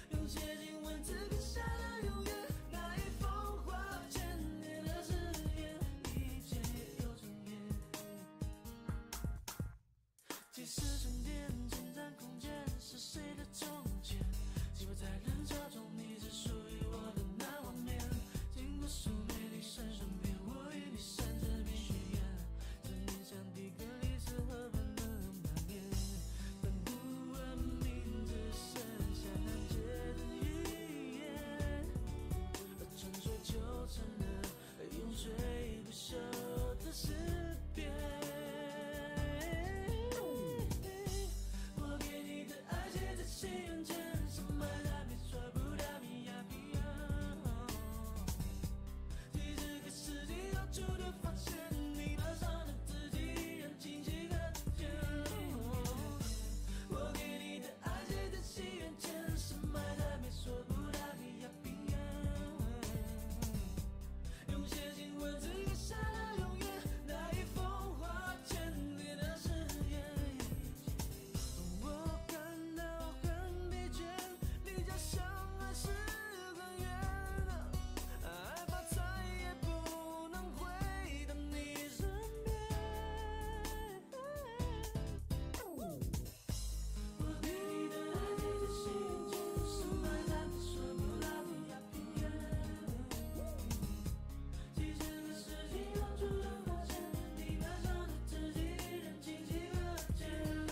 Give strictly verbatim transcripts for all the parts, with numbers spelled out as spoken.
用写进文字刻下了永远。那一封话千年的誓言，一切有终点。即使沉淀侵占空间，是谁的终结？记录在人潮中，你只属于我的那画面。经过数美丽山上边，我与你闪着碧血缘。思念像第个历史河畔的那年，但不问名字，剩下难解的语言。而沉睡就成了永垂不朽的诗篇。我给你的爱写在心愿间，什么都别说不到你呀比呀。其实可是你要主动发现，你爬上了自己，让清晰可见。我给你的爱写在心愿间，什么都别说不到你呀比呀。用写进文字刻下了永远，那一封话千年的誓言。我感到很疲倦，离家乡还是很远，害怕再也不能回到你身边。我给你的爱写在心间，什么都别说不到你呀比呀。其实可是你要主动发现，你爬上了自己，让清晰可见。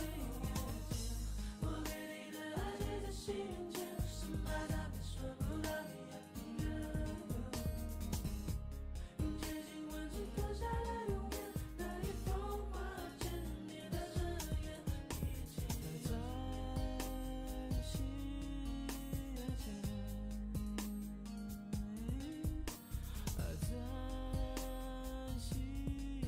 我给你的爱写在心间，什么都别说不到你呀比呀。用写进文字刻下了永远，那一封话千年的誓言，一切在心眼前，在心眼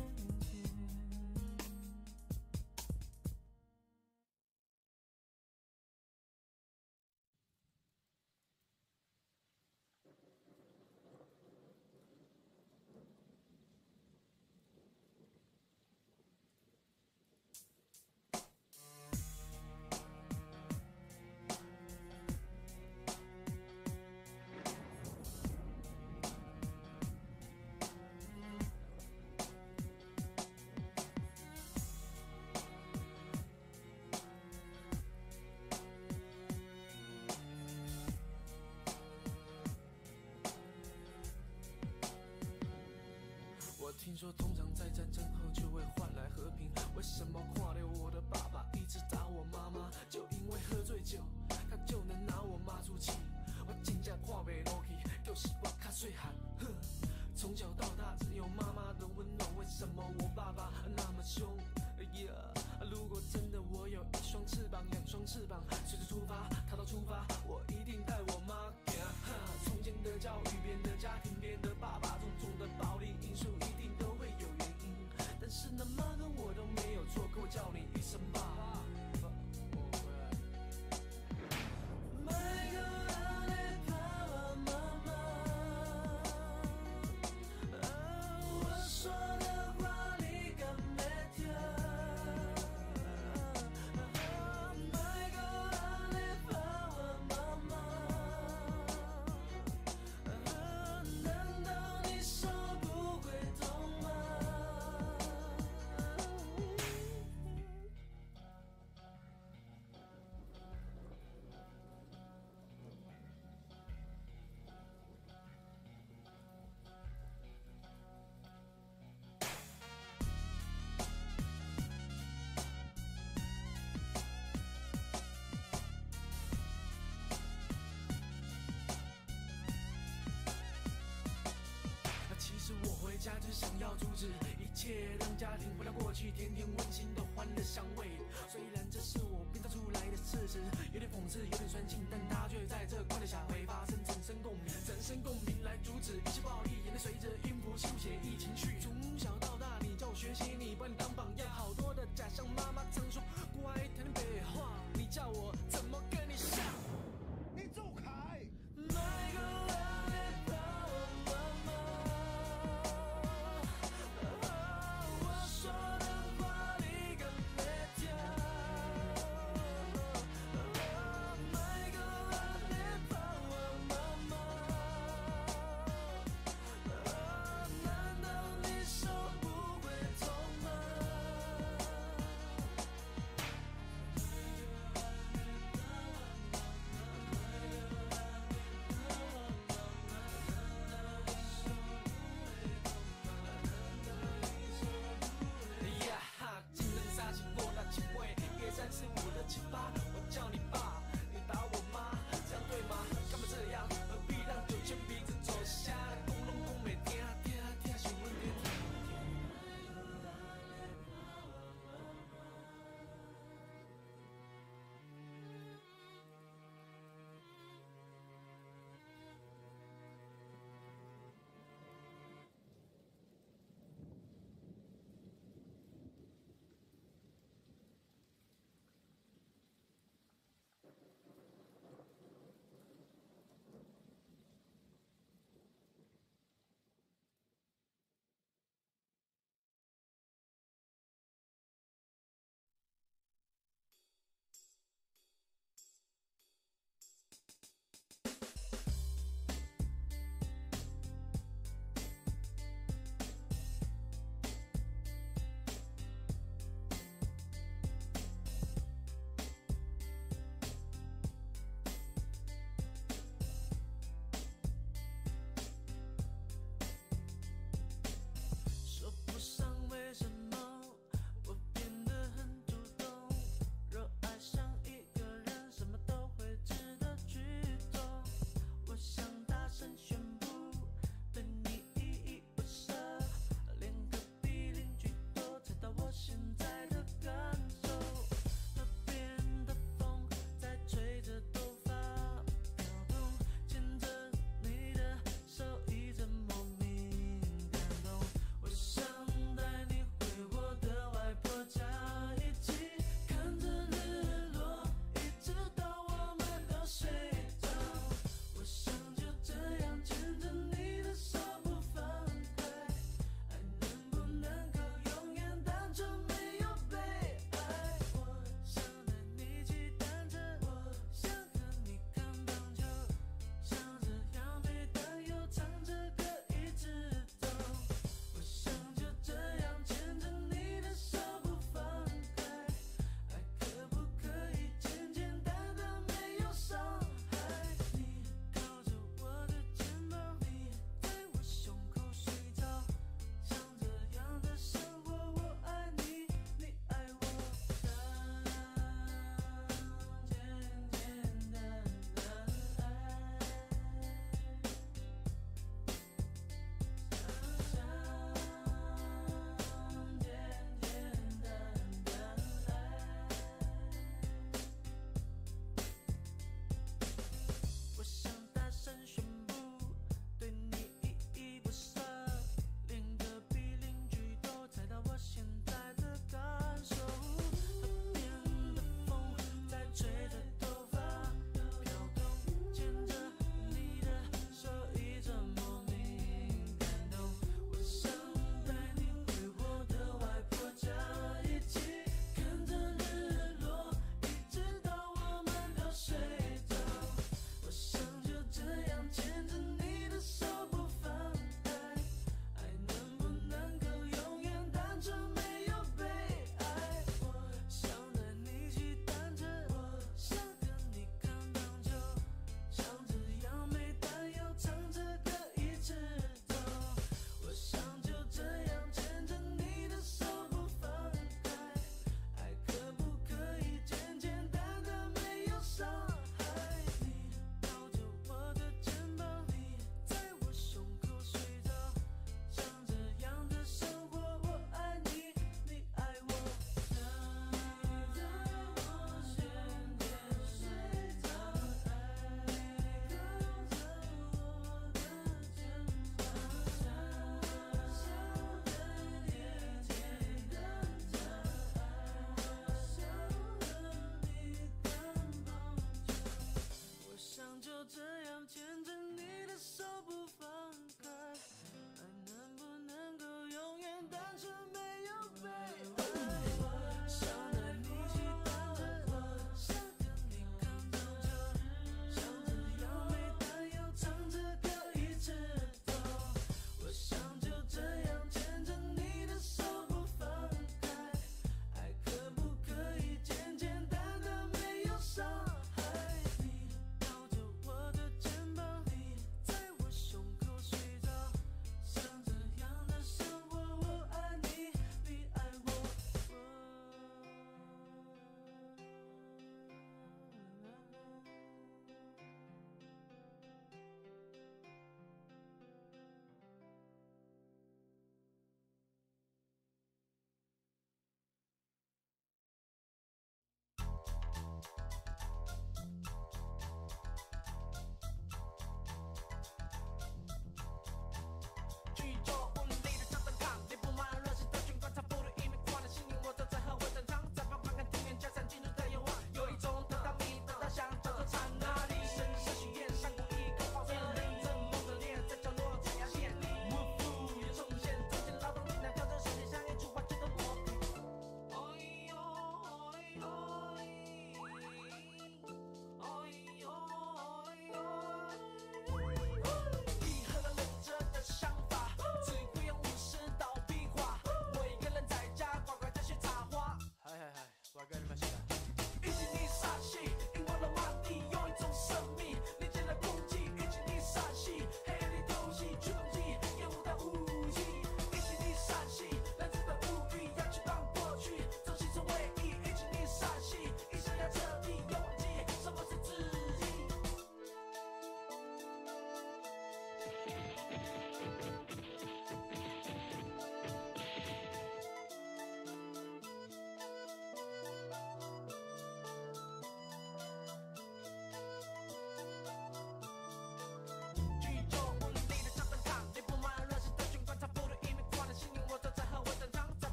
我听说，通常在战争后就会换来和平。为什么看到我的爸爸一直打我妈妈？就因为喝醉酒，他就能拿我骂出气。我真正看不落去，就是我较细汉。哼，从小到大只有妈妈的温暖，为什么我爸爸那么凶？哎呀，如果真的我有一双翅膀，两双翅膀，随时出发，踏到出发，我一定带我妈行。哈，从前的教育，别人的家庭，别人的爸爸，种种的暴力因素，一定都会有原因。但是呢，妈跟我都没有错，可我叫你一声爸。家只想要阻止一切，让家庭回到过去，甜甜温馨的欢乐香味。虽然这是我编造出来的事实，有点讽刺，有点酸性，但它却在这快乐下会发生产生共鸣，产生共鸣来阻止一切暴力，眼泪随着音符书写一情绪。从小到大，你叫我学习，你把你当榜样，好多的假象。妈妈常说乖，谈点北话，你叫我怎么跟你像？ 你走开！ 买个爱把我妈妈。我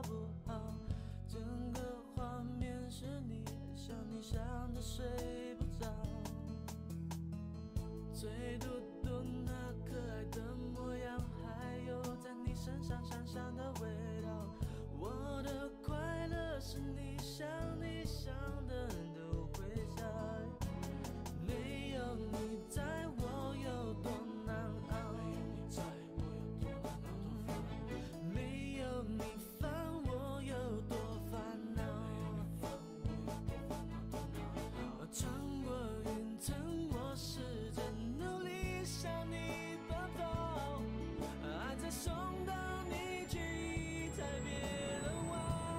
不好？整个画面是你，想你想的睡不着，最多多那可爱的模样，还有在你身上香香的味道。我的快乐是你想你想的都会下来，没有你在我有多难熬，没有你烦我有多烦恼，穿过云层我试着努力向你奔跑，爱在送到你去才别人怀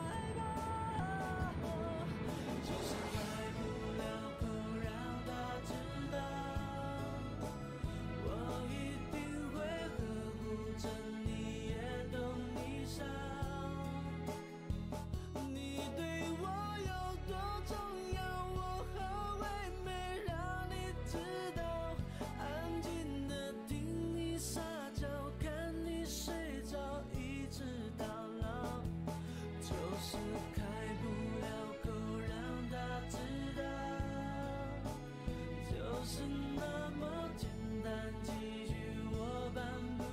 抱，就是开不了口让他知道，我一定会呵护着你也懂你伤，你对我有多重要，我好为没让你知道，安静的听你撒娇，看你睡着，一直到老，就是开不了口让他知道，就是那么简单，几句我办不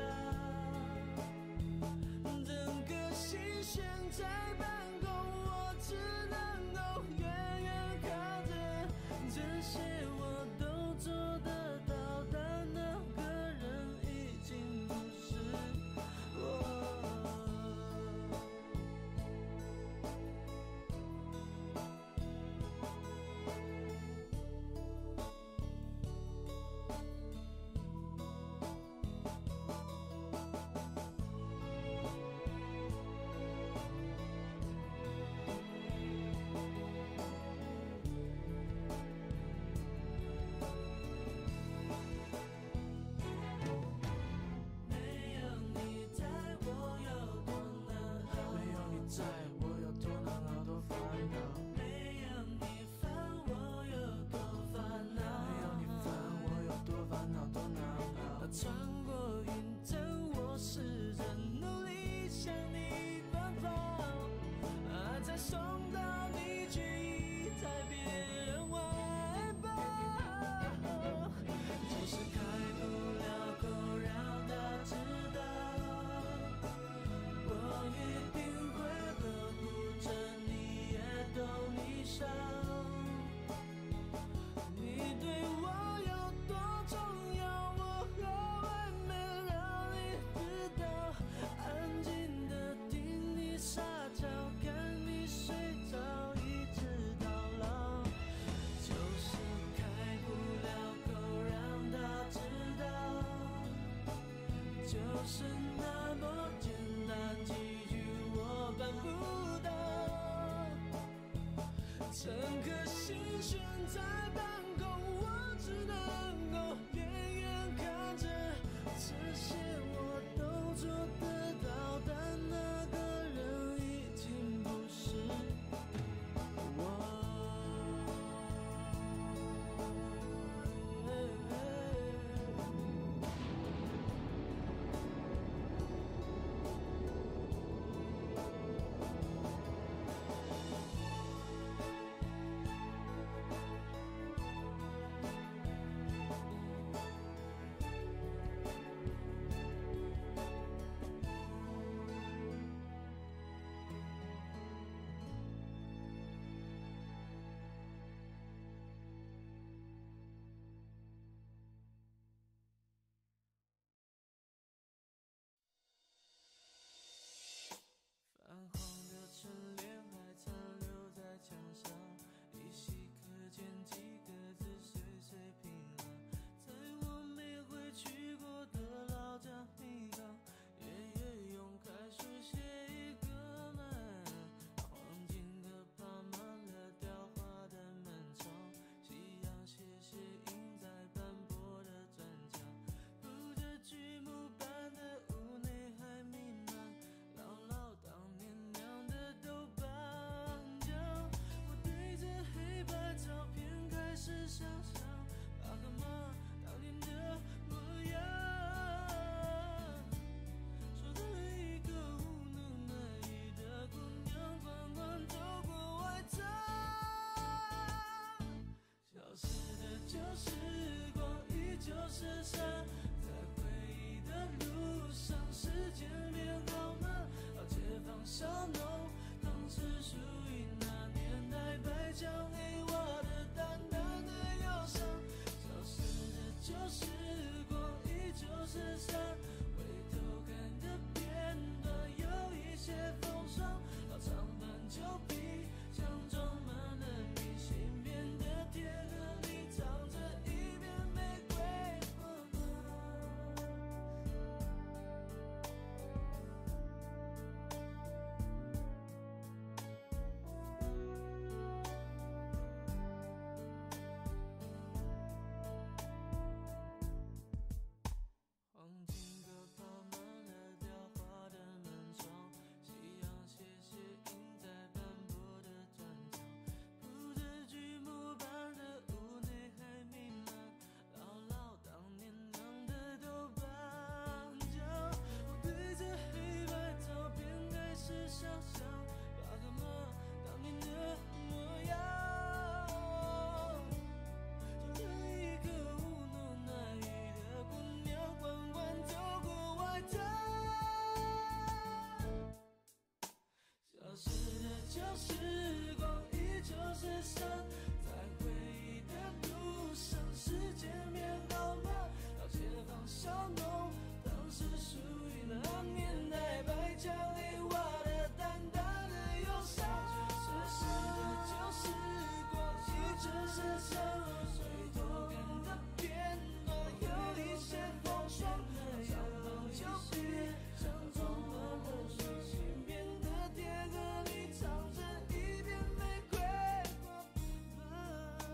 到，整个心悬在半空，我只能够远远看着，这些我都做得到，但那个人已经不是我。没有你在我有多难熬，没有你在我有多难熬多烦恼，没有你烦我有多烦恼，没有你烦我有多烦恼多难熬，穿过云层我试着努力向你奔跑，爱在送到你去才别人怀抱，就是开不了口让他知道，我一定会呵护着你也懂你伤，你对我有多重要，我好为没让你知道，安静的听你撒娇，看你睡着，一直到老，就是开不了口让他知道，就是那么简单，几句我办不到，整颗心悬在半空，我只能够远远看着，这些我都做得到，但那个人已经不是我。泛黄的春联还残留在墙上，依稀可见几个字岁岁平安，在我没回去过的老家米缸，爷爷用楷书写一个门，黄金的爬满了雕花的门窗，夕阳斜斜映在斑驳的砖墙，铺着剧木板的屋内还弥漫姥姥当年酿的豆瓣酱，我对着黑白照片开始想象爸和妈当年的模样，说着一个无能为力的就是伤，在回忆的路上，时间变好慢，老街坊小弄堂是属于那年代白墙黑瓦的淡淡的忧伤，消失的旧时光，依旧是伤，回头看的片段有一些风霜，老长短旧皮像装满了你，心边的铁盒里藏着一片玫瑰花瓣。黄金阁爬满了雕花的门窗，夕阳斜斜映在斑驳的砖墙，铺着剧目般的屋内还弥漫姥姥当年酿的豆瓣酱。我对着黑白照片开始想象爸和妈当年的模样，就像一个糊弄那雨的姑娘，缓缓走过外滩。消失的旧时光，依旧是伤，在回忆的路上，时间变好慢，老街坊小弄堂是属于那年代白墙黑瓦的淡淡的忧伤。消失的旧时光，依旧是伤，回头看的片段有一些风霜，老长房旧皮像装满了水，心边的铁盒里藏着一片玫瑰花瓣。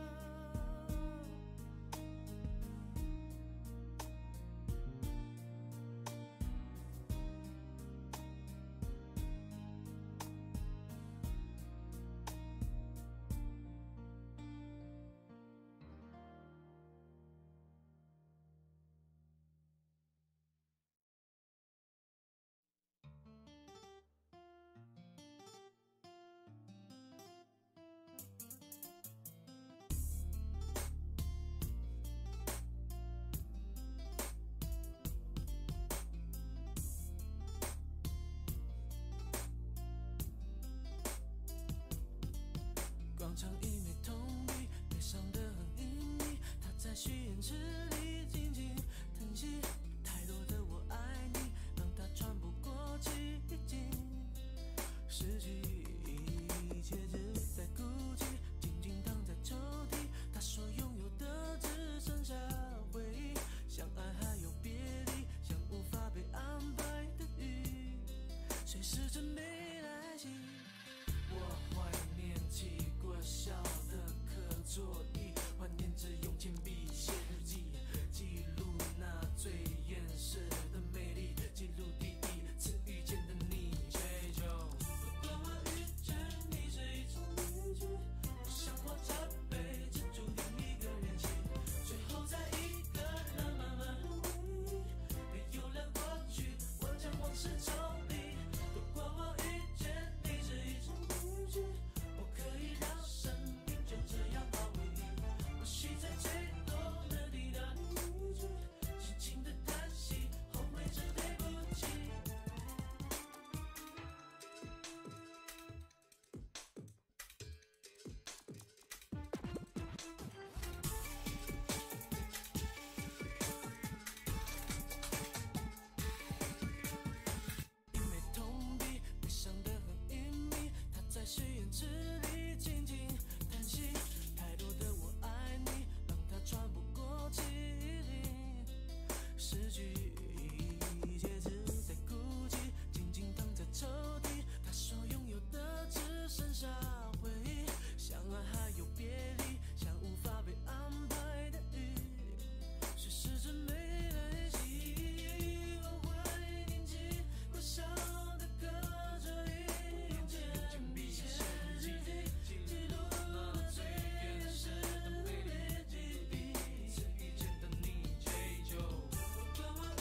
广场一枚铜币，悲伤得很隐秘，它在许愿池里静静叹息，太多的我爱你，让它喘不过气，已经失去一切，只在孤寂，静静躺在抽屉。他说拥有的只剩下回忆，相爱还有别离，像无法被安排的雨，随时准备来袭。我怀念起过小的课桌椅，怀念只用铅笔写日记，记录那最原始的美丽，记录第一次遇见的你。追求，如果我遇见你是一场悲剧，我想我这辈子注定一个人去，最后在一个人慢慢的回忆，没有了过去，我将往事抽离。如果我遇见你是一场悲剧，我可以让生命就这样保卫你，或许在最后能抵达你一句轻轻的叹息，后悔着对不起。一枚铜币，悲伤得很隐秘，它在许愿池里静静叹息，太多的我爱你，让它喘不过气，失去一切，只在孤寂，静静躺在抽屉。他说拥有的只剩下回忆，相爱还有别离，像无法被安排的雨，随时准备来袭。我怀念起过小的课桌椅，用铅笔写日记，记录那最原始的美丽，记忆，第一次遇见的你。追求，如果我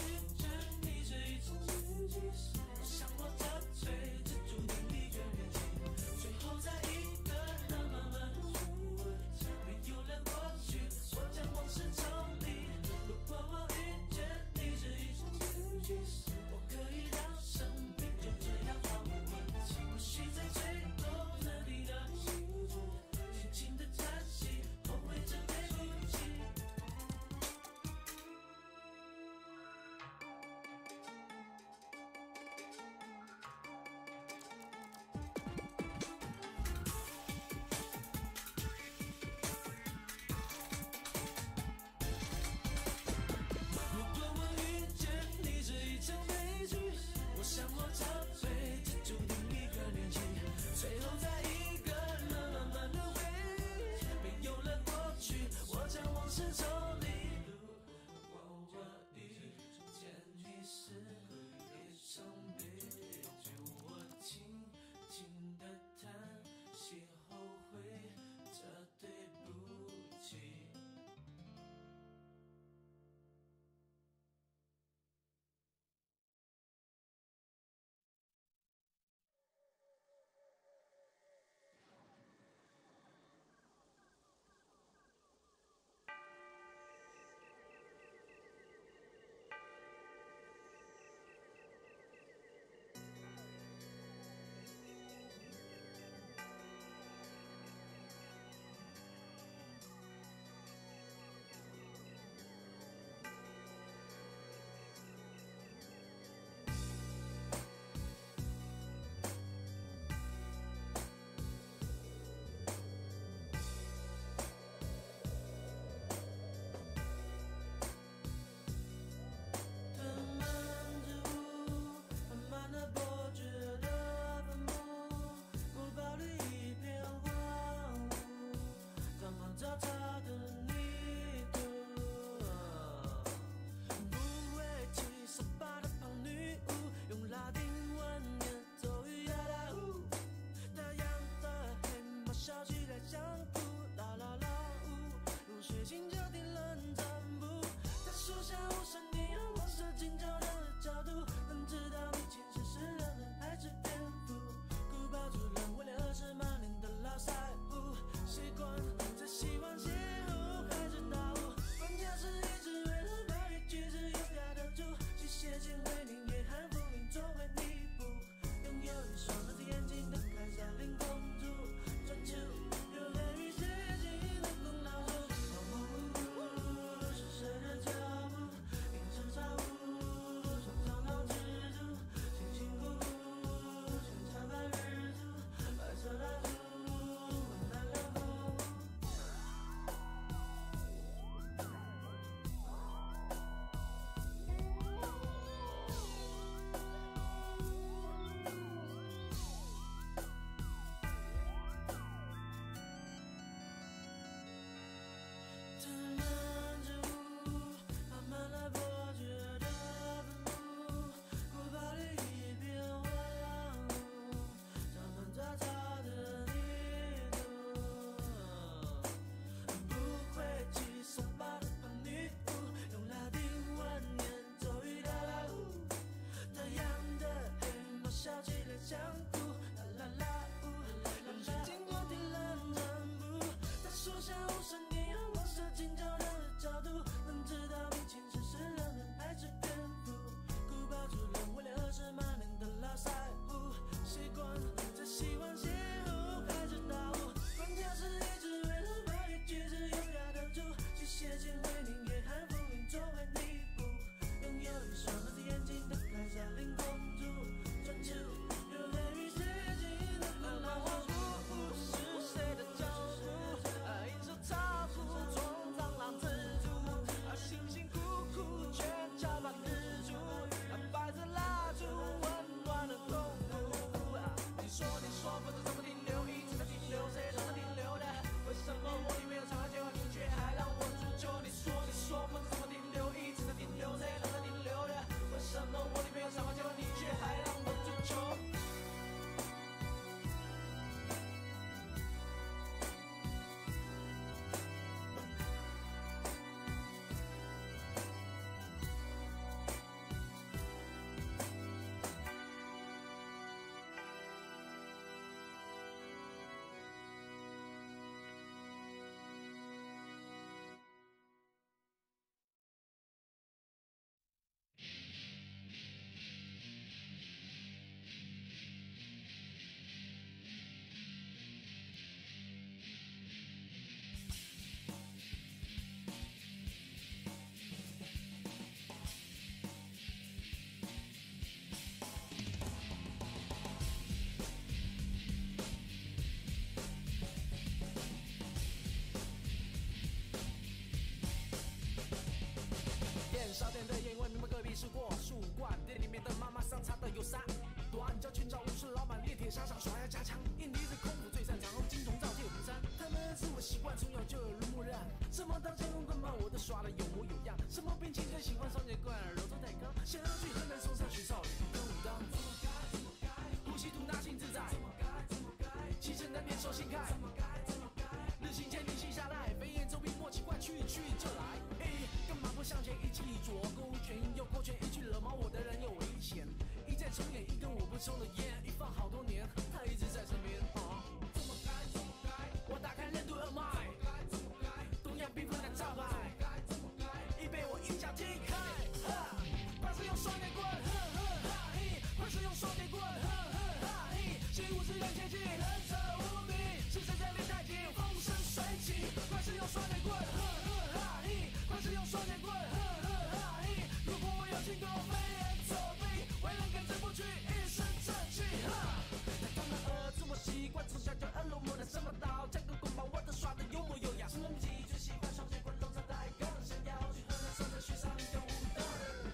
查的有啥？短脚拳脚武士老板，炼铁沙场耍呀加强，印尼是空腹最擅长，金铜造界湖山。他们是我习惯，从小就耳濡目染。什么刀剑棍棍棒，我都耍的有模有样。什么兵器最喜欢双截棍，柔中带刚。想要去河南嵩山学少林跟武当。怎么改？怎么改？呼吸吐纳心自在。怎么改？怎么改？气沉丹田手心开。怎么改？怎么改？日行千里心下来，飞檐走壁莫奇怪，去去就来。哎，干嘛不向前一击左勾拳右勾拳，一去惹毛我的人有危险。一再重演一根我不抽的烟，一放好多年，他一直在身边。啊，怎么改？怎么改？我打开任督二脉。怎么改？怎么改？东洋兵分的招牌。怎么改？怎么改？已被我一脚踢开。哈，怕是用双截棍，呵呵哈嘿，怕是用双截棍，呵呵哈嘿，习武之人切记，忍者无敌，是谁在练太极，风生水起，怕是用双截棍，呵呵哈嘿，怕是用双截棍，呵呵哈嘿，如果我有轻功，飞檐走壁，为人根治不去，一身正气。哈，他们儿子我习惯从小就耳濡目染，什么刀枪跟棍棒我都耍得有模有样。什么武技最喜欢双截棍，龙藏带更想要去河南嵩山学少林跟武当。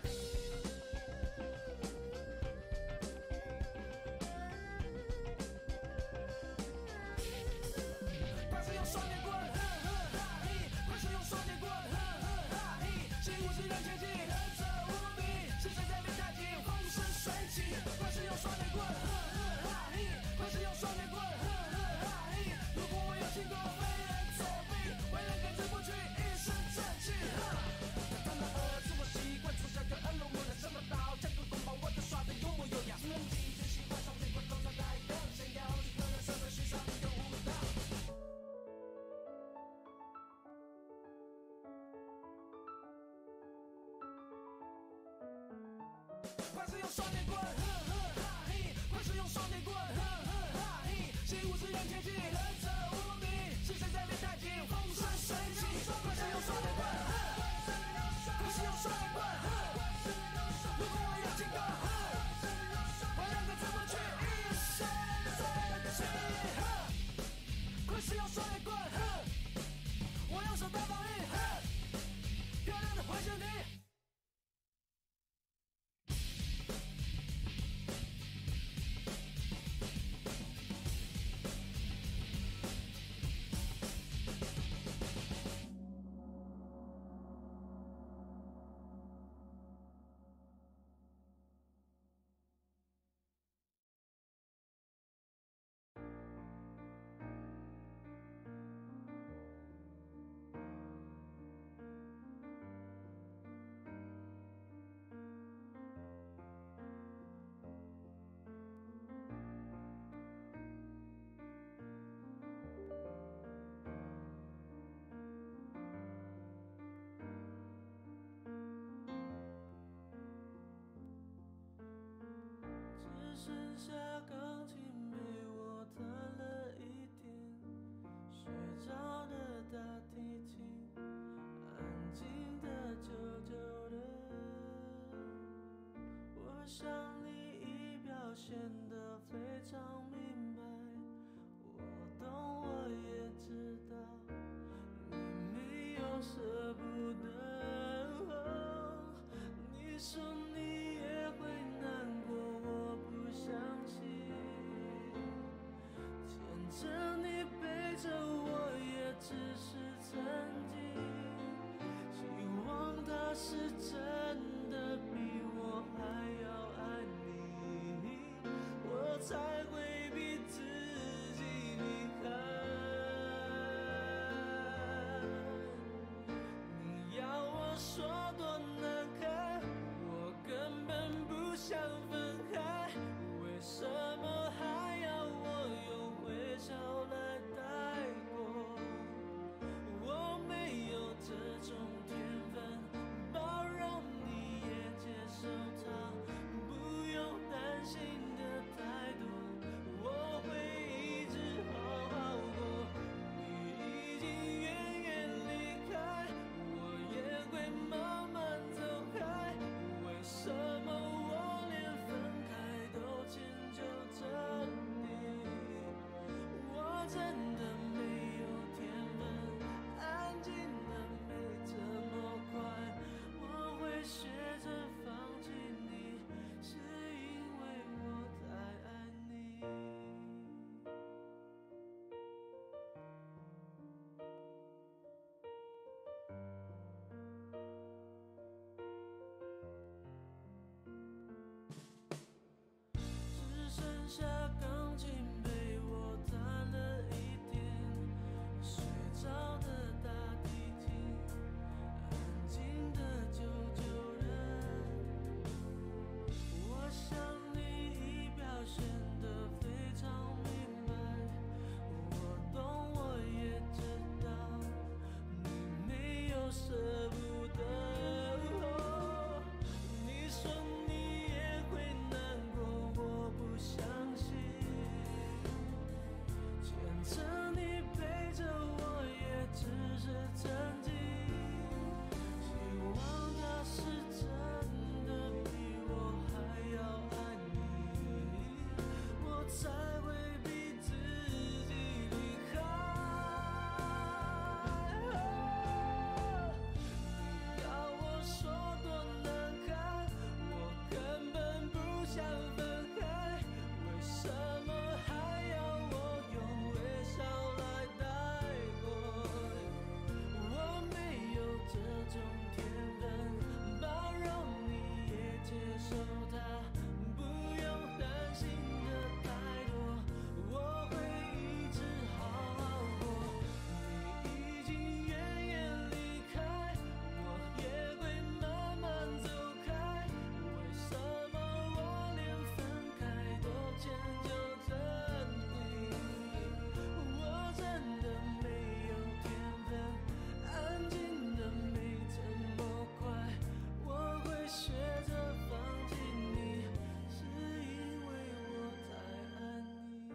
怕是用双截棍，呵呵哈嘿，怕是用双截棍，呵呵哈嘿，习武之人切记，忍者无敌，是谁在练太极，风生水起，怕是用双截棍，呵呵哈嘿，怕是用双截棍，呵呵哈嘿，如果我有轻功，飞檐走壁，为人根治不去，一身正气。哈，他们儿子我习惯从小就耳濡目染，什么刀枪跟棍棒我都耍得有模有样。什么武技最喜欢双截棍，龙藏带更想要去河南嵩山学少林跟武当。怕是用双截棍，呵呵哈嘿，怕是用双截棍，呵呵哈嘿，习武之人切记，忍者无敌，是谁在练太极，风生水起，怕是用双截棍，呵，怕是用双截棍，呵，如果我有轻功，呵，我两个字不去，一身正气。呵，快是用双截棍，呵，我用手大放力，呵，漂亮的回旋踢。只剩下钢琴陪我弹了一天，睡着的大提琴，安静的久久的。我想你已表现得非常明白，我懂我也知道，你没有舍不得。你说你也会难过，我不相信，牵着你背着我也只是曾经，希望他是真的比我还要爱你，我才会下钢琴陪我弹了一天，睡着的大提琴，安静的久久人。我想你已表现得非常明白，我懂我也知道，你没有舍不得。哦，你说你也会难过，我不相信。牵着你陪着我也只是曾经，希望他是真的比我还要爱你，我才会逼自己离开。你要我说多难堪，我根本不想分开，为什么还要我用微笑来带过？我没有这种天分，包容你也接受它，不用担心的太多，我会一直好好过。你已经远远离开，我也会慢慢走开，为什么我连分开都迁就着你？我真的没有天分，安静的没这么快，我会学着放弃你，是因为我太爱你。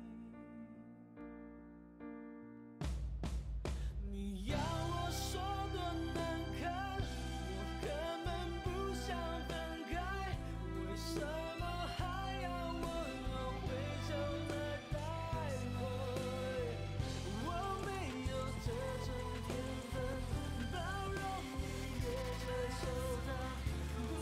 你要我说多难堪，我根本不想分开，为什么还要我用微笑来带过？我没有这种天分，包容你也接受它，不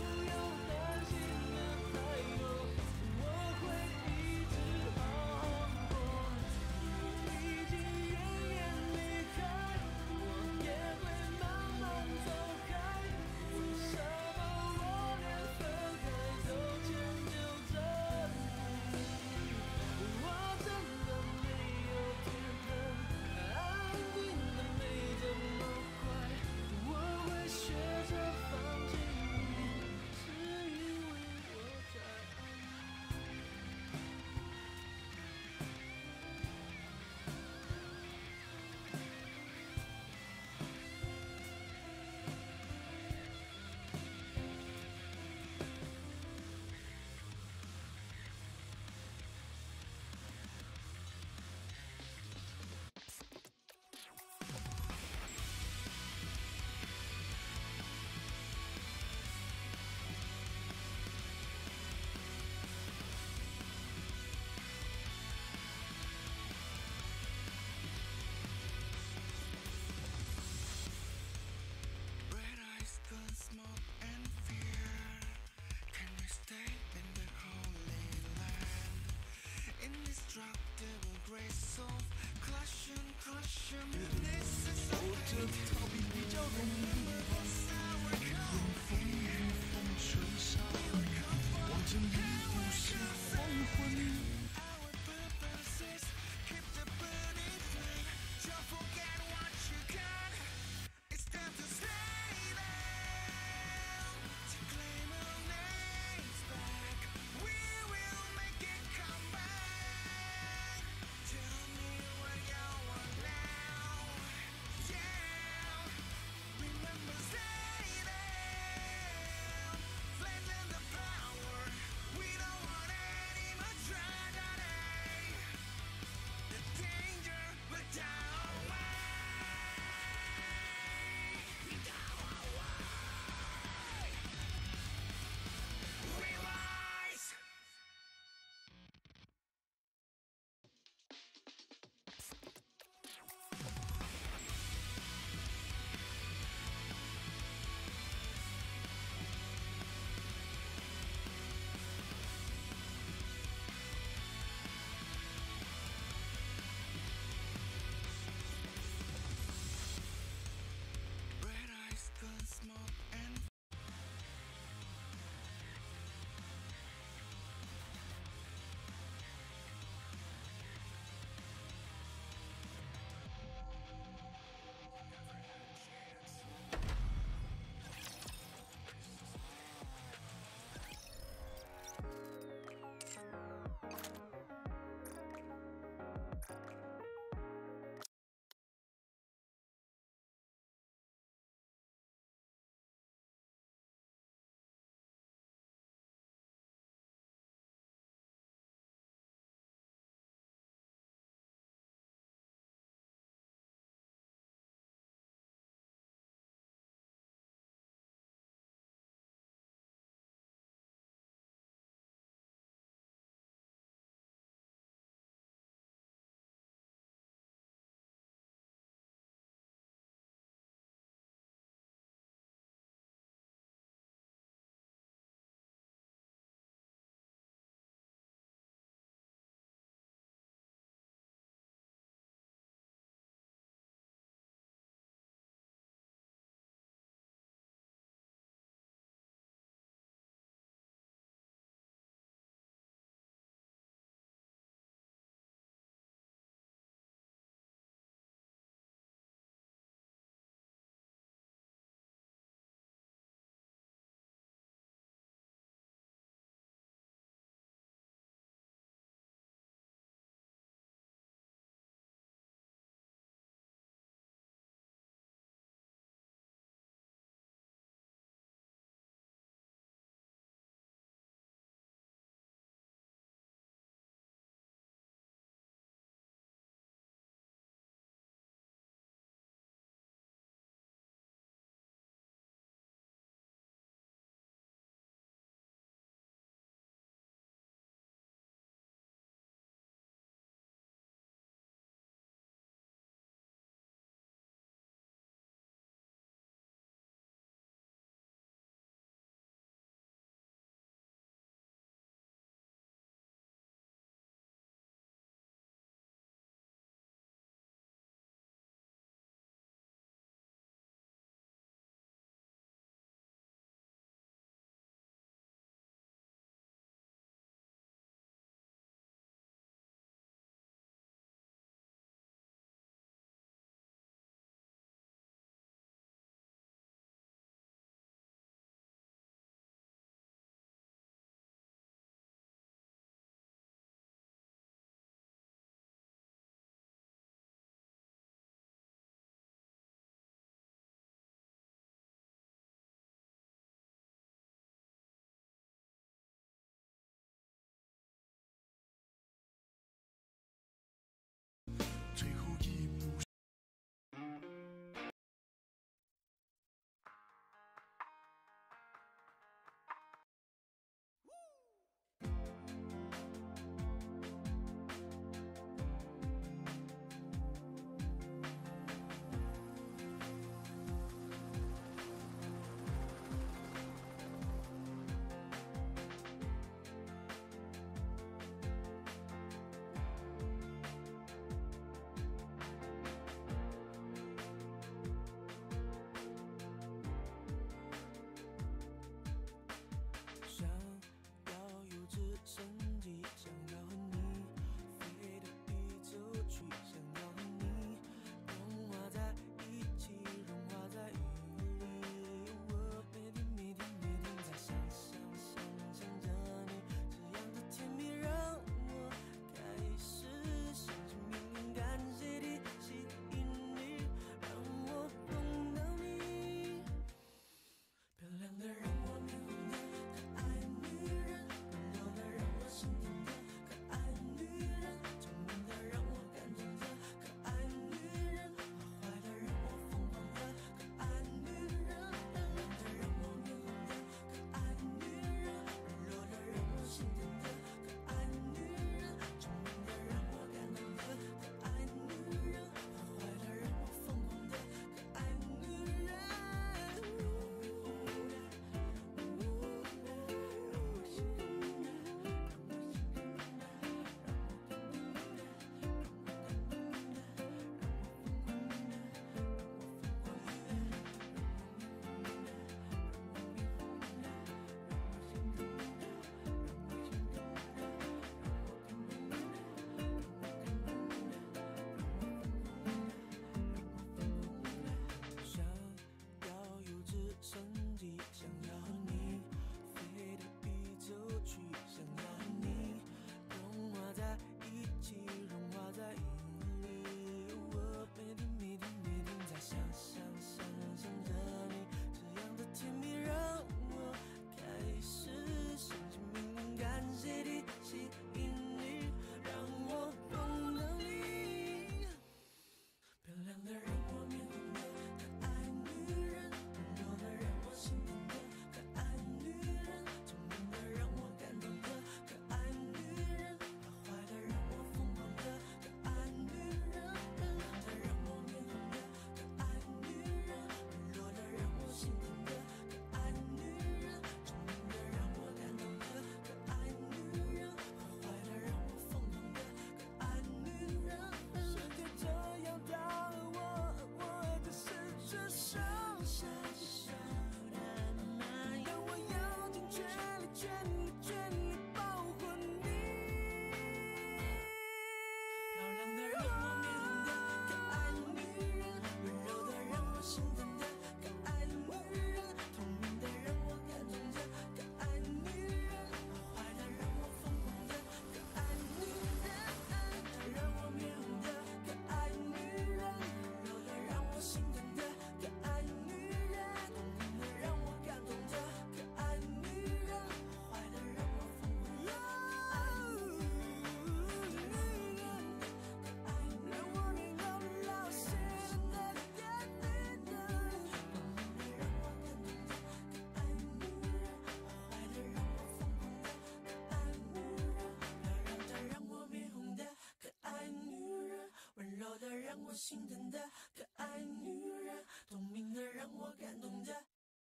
心疼的可爱女人，透明的让我感动着。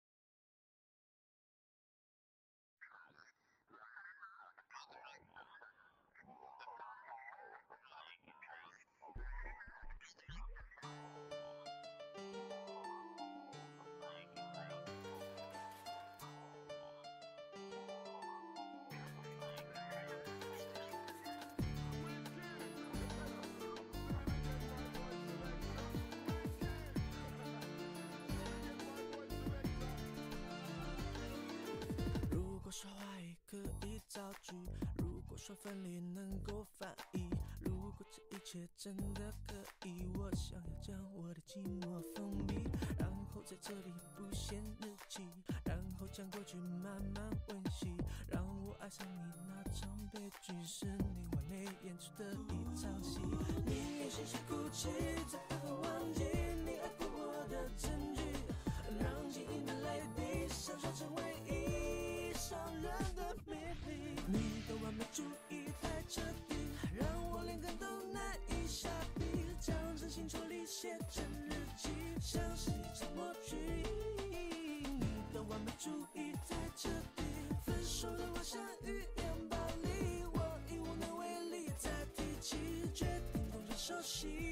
如果说话语可以造句，如果说分离能够翻译，如果这一切真的可以，我想要将我的寂寞封闭，然后在这里不写日记，然后将过去慢慢温习，让我爱上你那场悲剧，是你完美演出的一场戏。你也细细哭泣，才会忘记你爱过我的证据，让记忆的泪滴闪烁成唯一伤人的秘密。你的完美主义太彻底，让我连根都难以下笔，将真心抽离写成日记，像是一场默剧。你的完美主义太彻底，分手的我像语言暴力，我已无能为力再提起，决定东转手戏。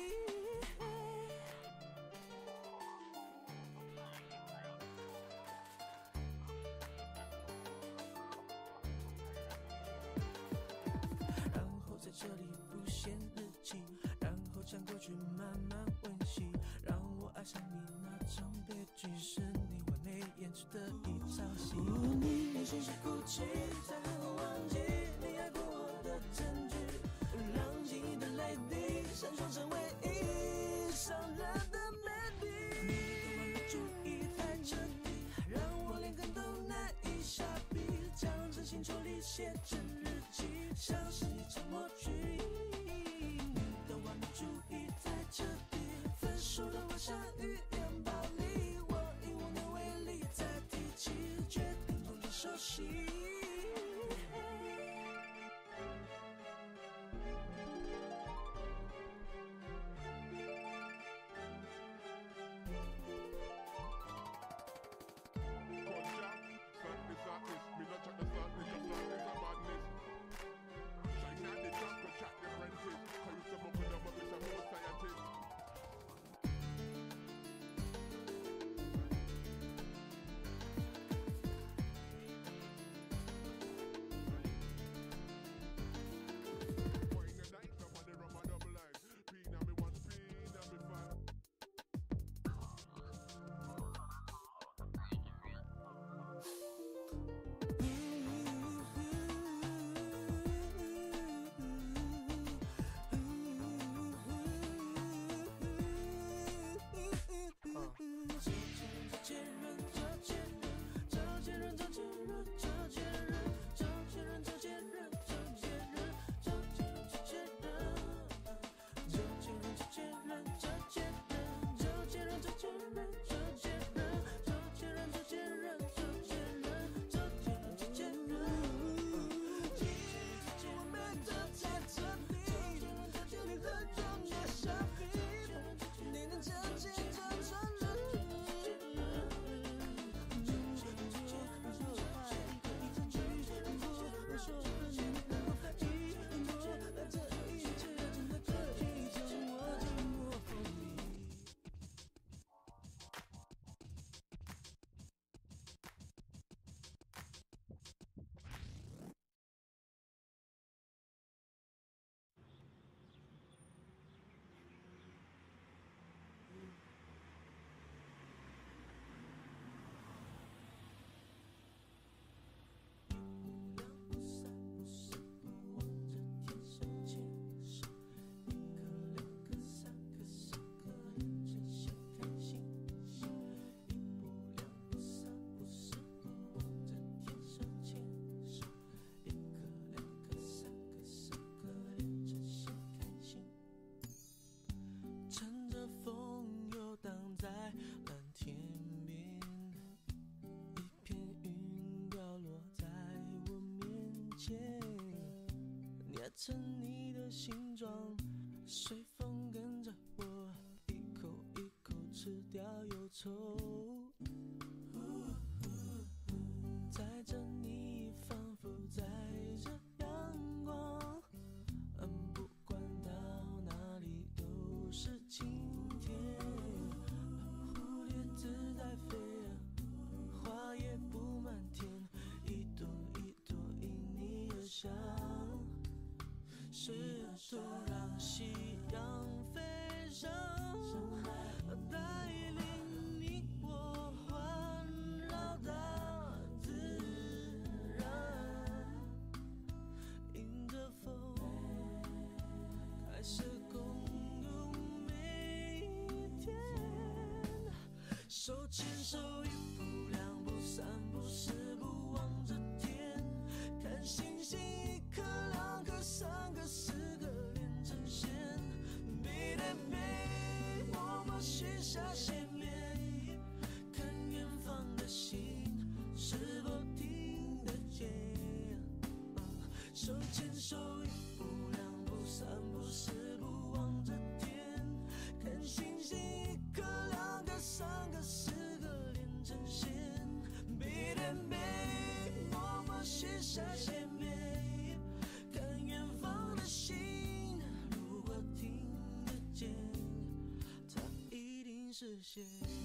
在这里不写日记，然后将过去慢慢温习，让我爱上你那场悲剧，是你完美演出的一场戏。你连续哭泣，才会忘记你爱过我的证据，让记忆的泪滴闪烁成唯一伤人的美丽。你的完美主义太彻底，让我连根都难以下笔，将真心抽离写成日记，像是一场默剧。你的完美主义太彻底，分手的我像语言暴力，我已无能为力再提起，决定东转手戏。成你的形状，随风跟着我掉忧愁，载着你仿佛载着阳光，嗯，不管到哪里都是晴天，蝴蝶自在飞，花也布满天，一朵一朵因你而香，试图让夕阳飞上，带领你我环绕大自然，迎着风开始共度每一天，手牵手一步两步三步四步望着天，看星星一颗两颗三个四个连成线，背对背我们许下心愿，看远方的星是否听得见，手牵手一步两步三步四步望着天，看星星一颗两颗三个四个连成线，背对背我们许下心愿，看远方的星如果听得见，它一定实现。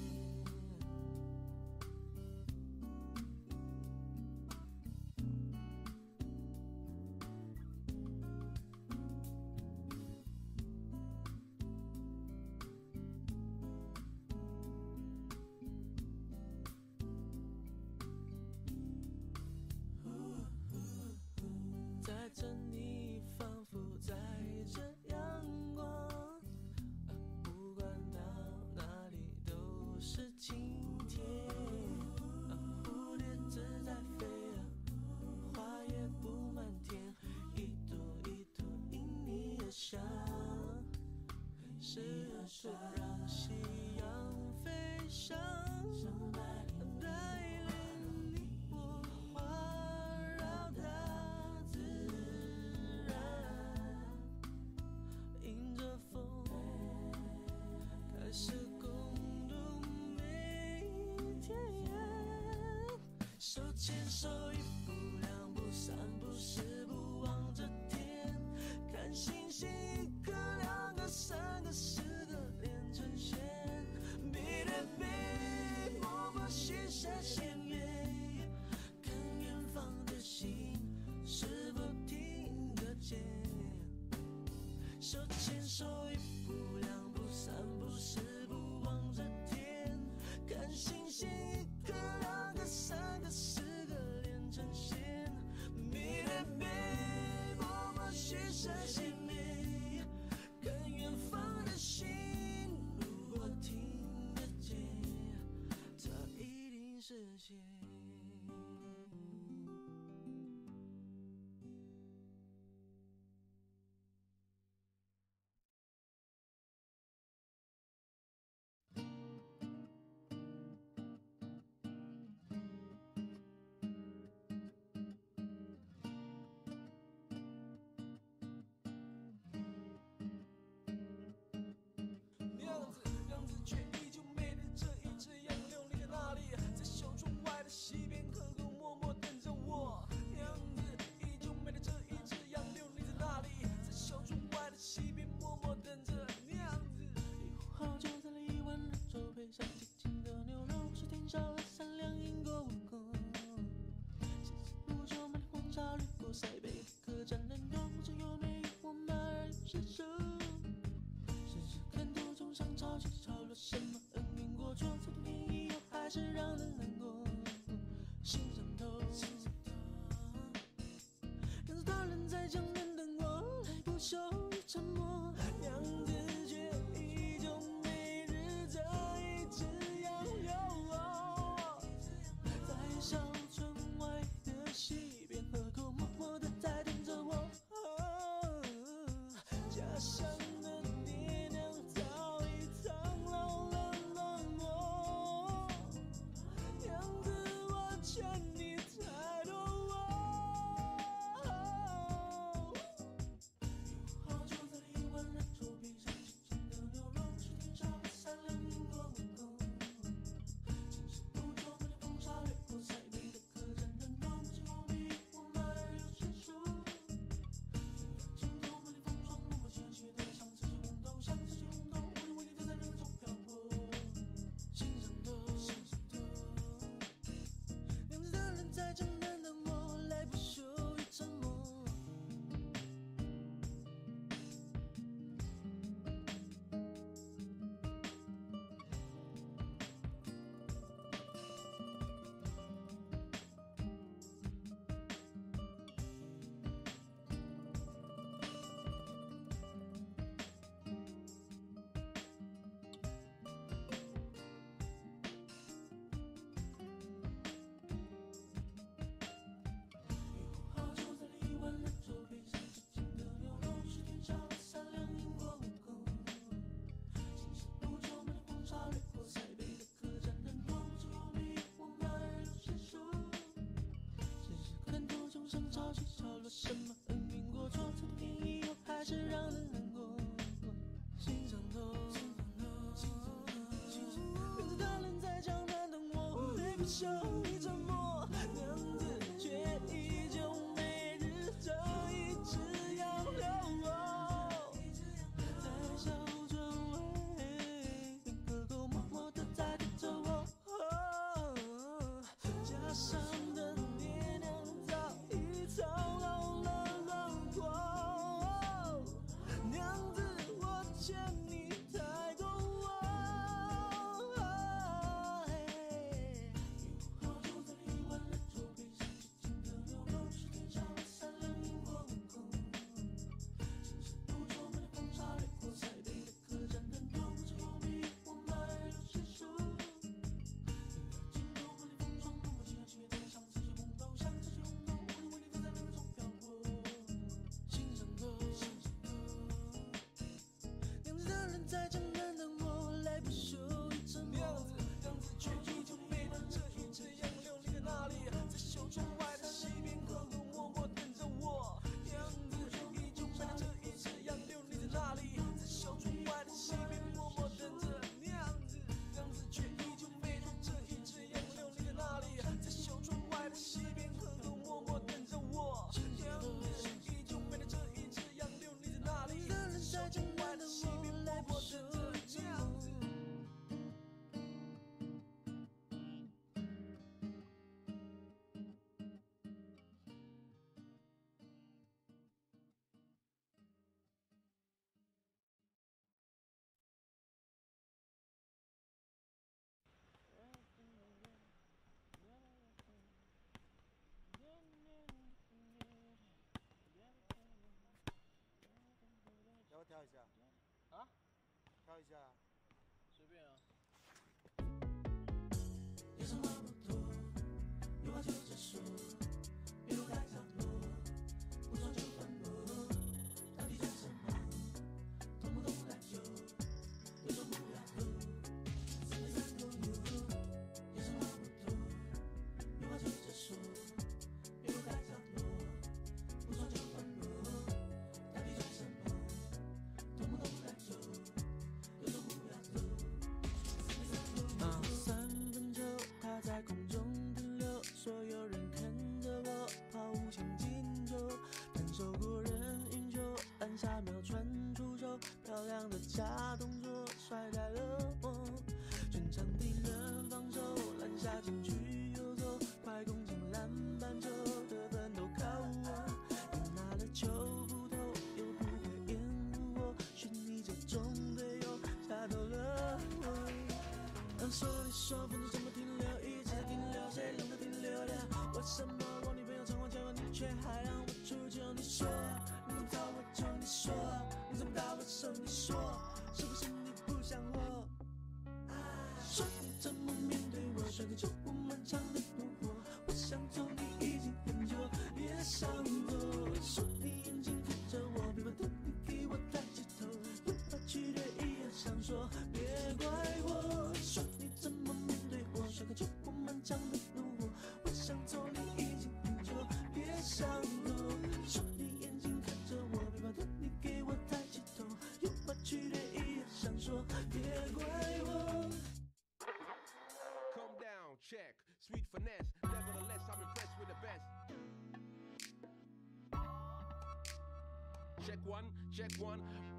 载着你仿佛载着阳光，不管到哪里都是晴天，蝴蝶自在飞，花也布满天，一朵一朵因你而香，试图让夕阳飞上，带领你我环绕大自然，迎着风开始共度每一天，手牵手一步两步三步四步望着天，看星星一颗两个三个四个连成线，背对背我们许下心愿，看远方的星是否听得见，手牵手一步两步三步四步望着天，看星星一颗两个三个四个连成线，背对背我们许下心愿，看远方的星如果听得见，它一定实现。样子，样子却依旧美丽，这一只杨柳立在那里，在小窗外的西边，河口默默等着我。样子依旧美丽，这一只杨柳立在那里，在小窗外的西边，默默等着。样子，一壶好酒再来一碗热粥，配上清清的牛肉，是天上的三两银过我口。细细不久，满天黄沙掠过塞北的客栈人多，这优美我马儿伸手。看途中上潮起潮落，什么恩怨过错，再多年以后还是让人难过。心上头，看着他人在江边等我，来不休沉默，样子却依旧美日这一只杨柳哦，在小村外的西边，河口默默地在等着我。哦，家乡的爹娘早已苍老了冷漠，样子我欠你太多哦。有好酒在里不休，一沉默，娘子却依旧每日这一只杨柳，在小船尾，可口默默地在等着我。家乡的爹娘早已操劳了轮廓，娘子我欠你太多。在江南等我，来不休一沉默。娘子，娘子却依旧没了这一只杨柳，你在哪里？在小窗外的西边，可口默默等着我。娘子依旧没了这一只杨柳，你在哪里？在小窗外的西边，默默等着。娘子，娘子却依旧没了这一只杨柳，你在哪里？在小窗外的西边，可口默默等着我。娘子依旧没了这一只杨柳，你在哪里？在小窗外的西边。我等着娘子。 要不要挑一下？ 啊？ 挑一下。 随便啊。 夜深话不多，有话就直说，别留在角落，不说就反驳。到底讲什么？懂不懂来就，有种不要走，四分三都有。夜深话不多，有话就直说，别留在角落，不说就反驳。到底讲什么？懂不懂来就，有种不要走。啊，三分球，它在空中停留，所有人看着我抛无情进球，单手过人运球，按下秒传出手，漂亮的假动作甩开了我，全场敌人防守，篮下禁区游走，快攻进篮板球，得分都靠我，你拿了球不投，又不会掩护我，是你这种队友下头了我。说你说分钟怎么停留，一直在停留，谁让它停留了？为什么我女朋友常常叫我，你却还让我出糗？你说你怎么找我就你说，你怎么打我手你说，是不是你不想活？说你怎么面对我，甩个球我漫长的怒火，我想走你已经很久，别想躲。说你眼睛看着我，别把头你给我抬起头，有把区别一样想说，别怪我。说你怎么面对我，甩个球我漫长的怒火，我想走你已经很久，别想躲。说你眼睛看着我，别把头你给我抬起头，有把区别一样想说，别怪我。 Calm down, check, sweet finesse. Nevertheless, I'm impressed with the best. Check one, check one.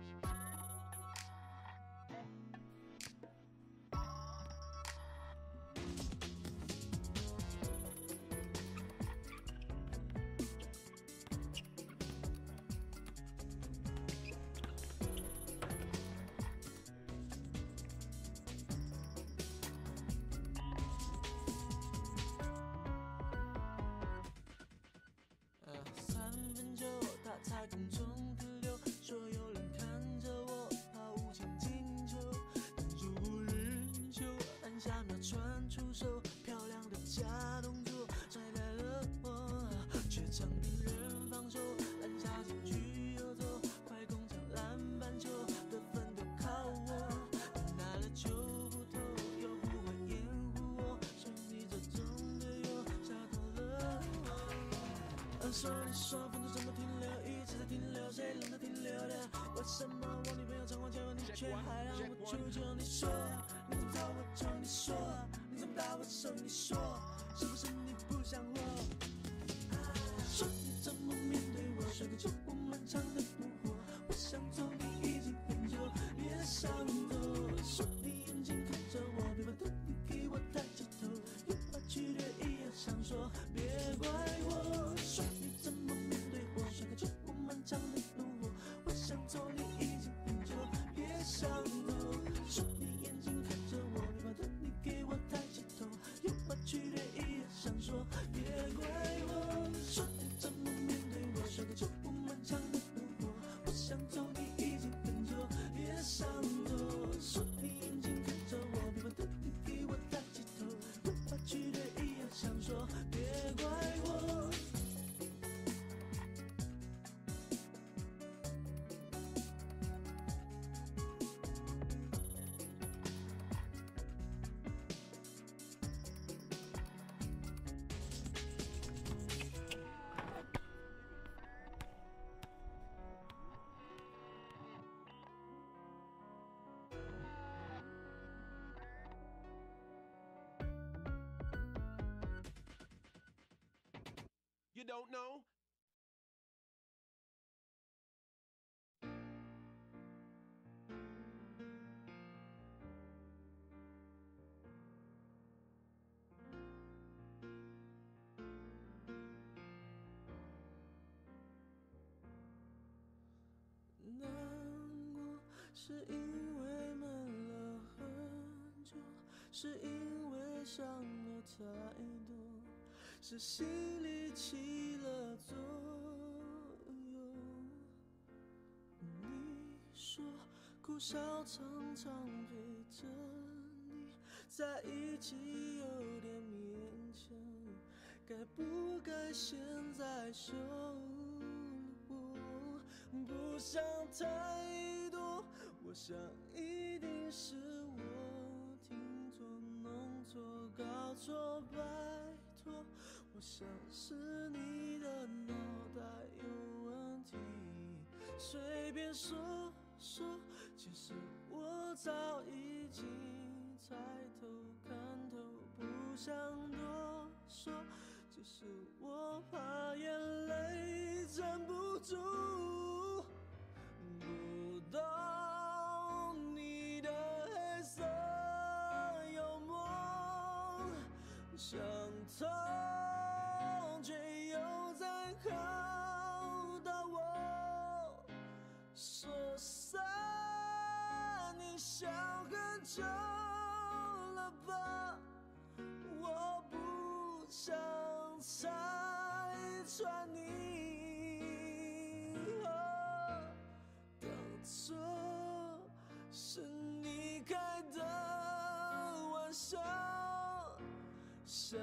在空中停留，所有人看着我抛无情进球，单手过人球，按下秒传出手，漂亮的假动作甩开了我，却场敌人防守，篮下禁区游走，快攻抢篮板球，得分都靠我，你拿了球不投，又不会掩护我，是你这种队友下头了我。说你说分钟怎么停留，一直在停留，谁让它停留了？为什么我女朋友常常叫我，你却还让我出糗？你说你怎么找我就你说，你怎么大我手，你说是不是你不想活？说你怎么面对我，甩个旧不漫长的怒火。我想走你已经很久，别想多。说你眼睛看着我，别把头你给我抬起头，又把剧烈一样想说，别怪我。说你怎么面对我，甩个旧不漫长的怒火。我想走你已经很久，别想多。说你眼睛看着我，别把头你给我抬起头，又把剧烈一样想说，别怪我。说你怎么面对我，甩个旧不漫长的怒火。我想走你已经很久，别想多。说你眼睛看着我，别把头你给我抬起头，又把剧烈一样想说，别怪我。 You don't know? 难过是因为闷了很久，是因为伤了太多，是心里起了作用。你说苦笑常常陪着你在一起有点勉强，该不该现在收获？不想太多，我想一定是我听错、弄错、搞错，拜托，我想是你的脑袋有问题，随便说说，其实我早已经猜透看透，不想多说，只是我怕眼泪站不住。不懂你的黑色幽默，想通却又在考到我，说散你想很久了吧，我不想拆穿你。错是你开的玩笑，想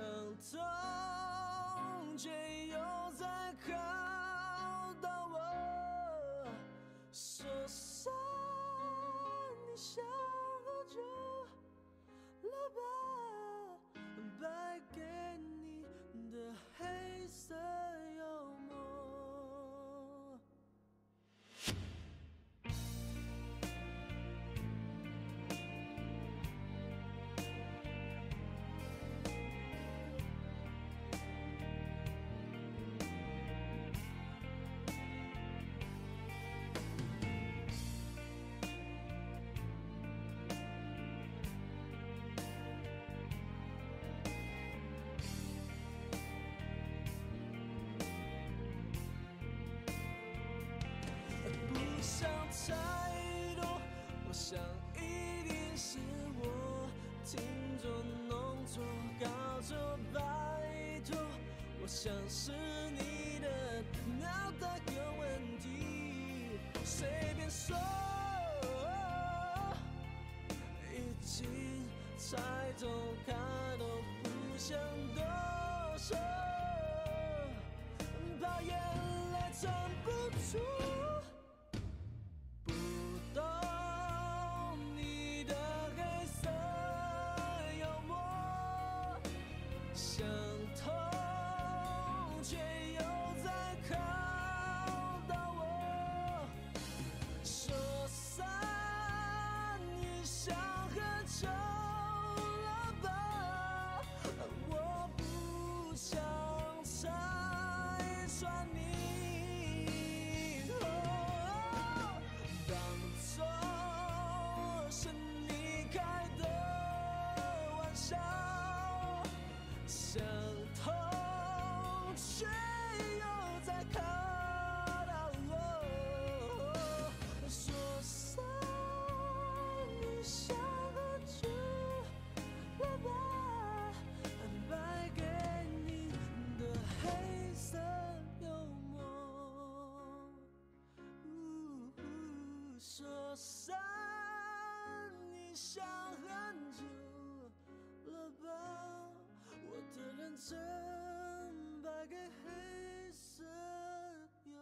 通却又在考到我，说散你想好久了吧，败给你的黑色幽默。想太多，我想一定是我听错、弄错、搞错，拜托，我想是你的脑袋有问题，随便说，已经猜透看透，不想多说，怕眼泪撑不住。想通却又在考到我，说散你想很久了吧， 想很久了吧，我的认真败给黑色幽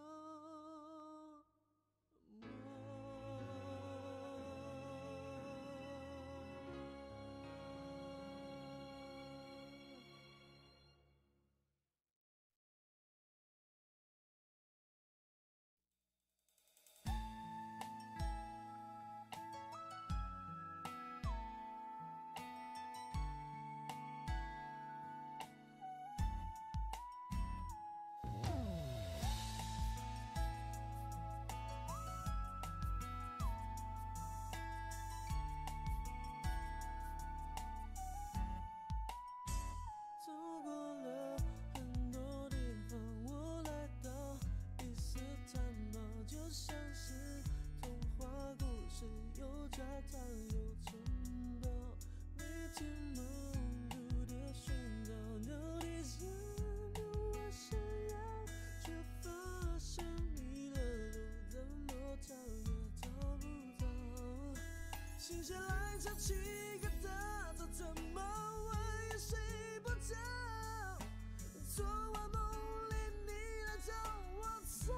走过了很多地方，我来到伊斯坦堡，就像是童话故事，有教堂有城堡，每天忙碌的寻找到底什么我想要，却发现迷了路，怎么找也找不到。停下来敲起个大早，怎么我也睡不着。昨晚梦里你来找我猜，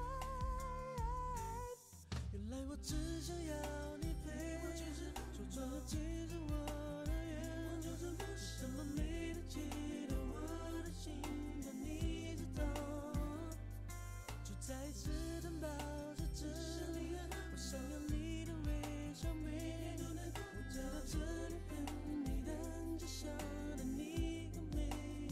原来我只想要你陪我，就是说穿了其实我的愿望就是不是什么没得记得我的心，但你知道，就在此等到这这里，我想要你的微笑，每天都能我走到这里，很你等着想的你更美。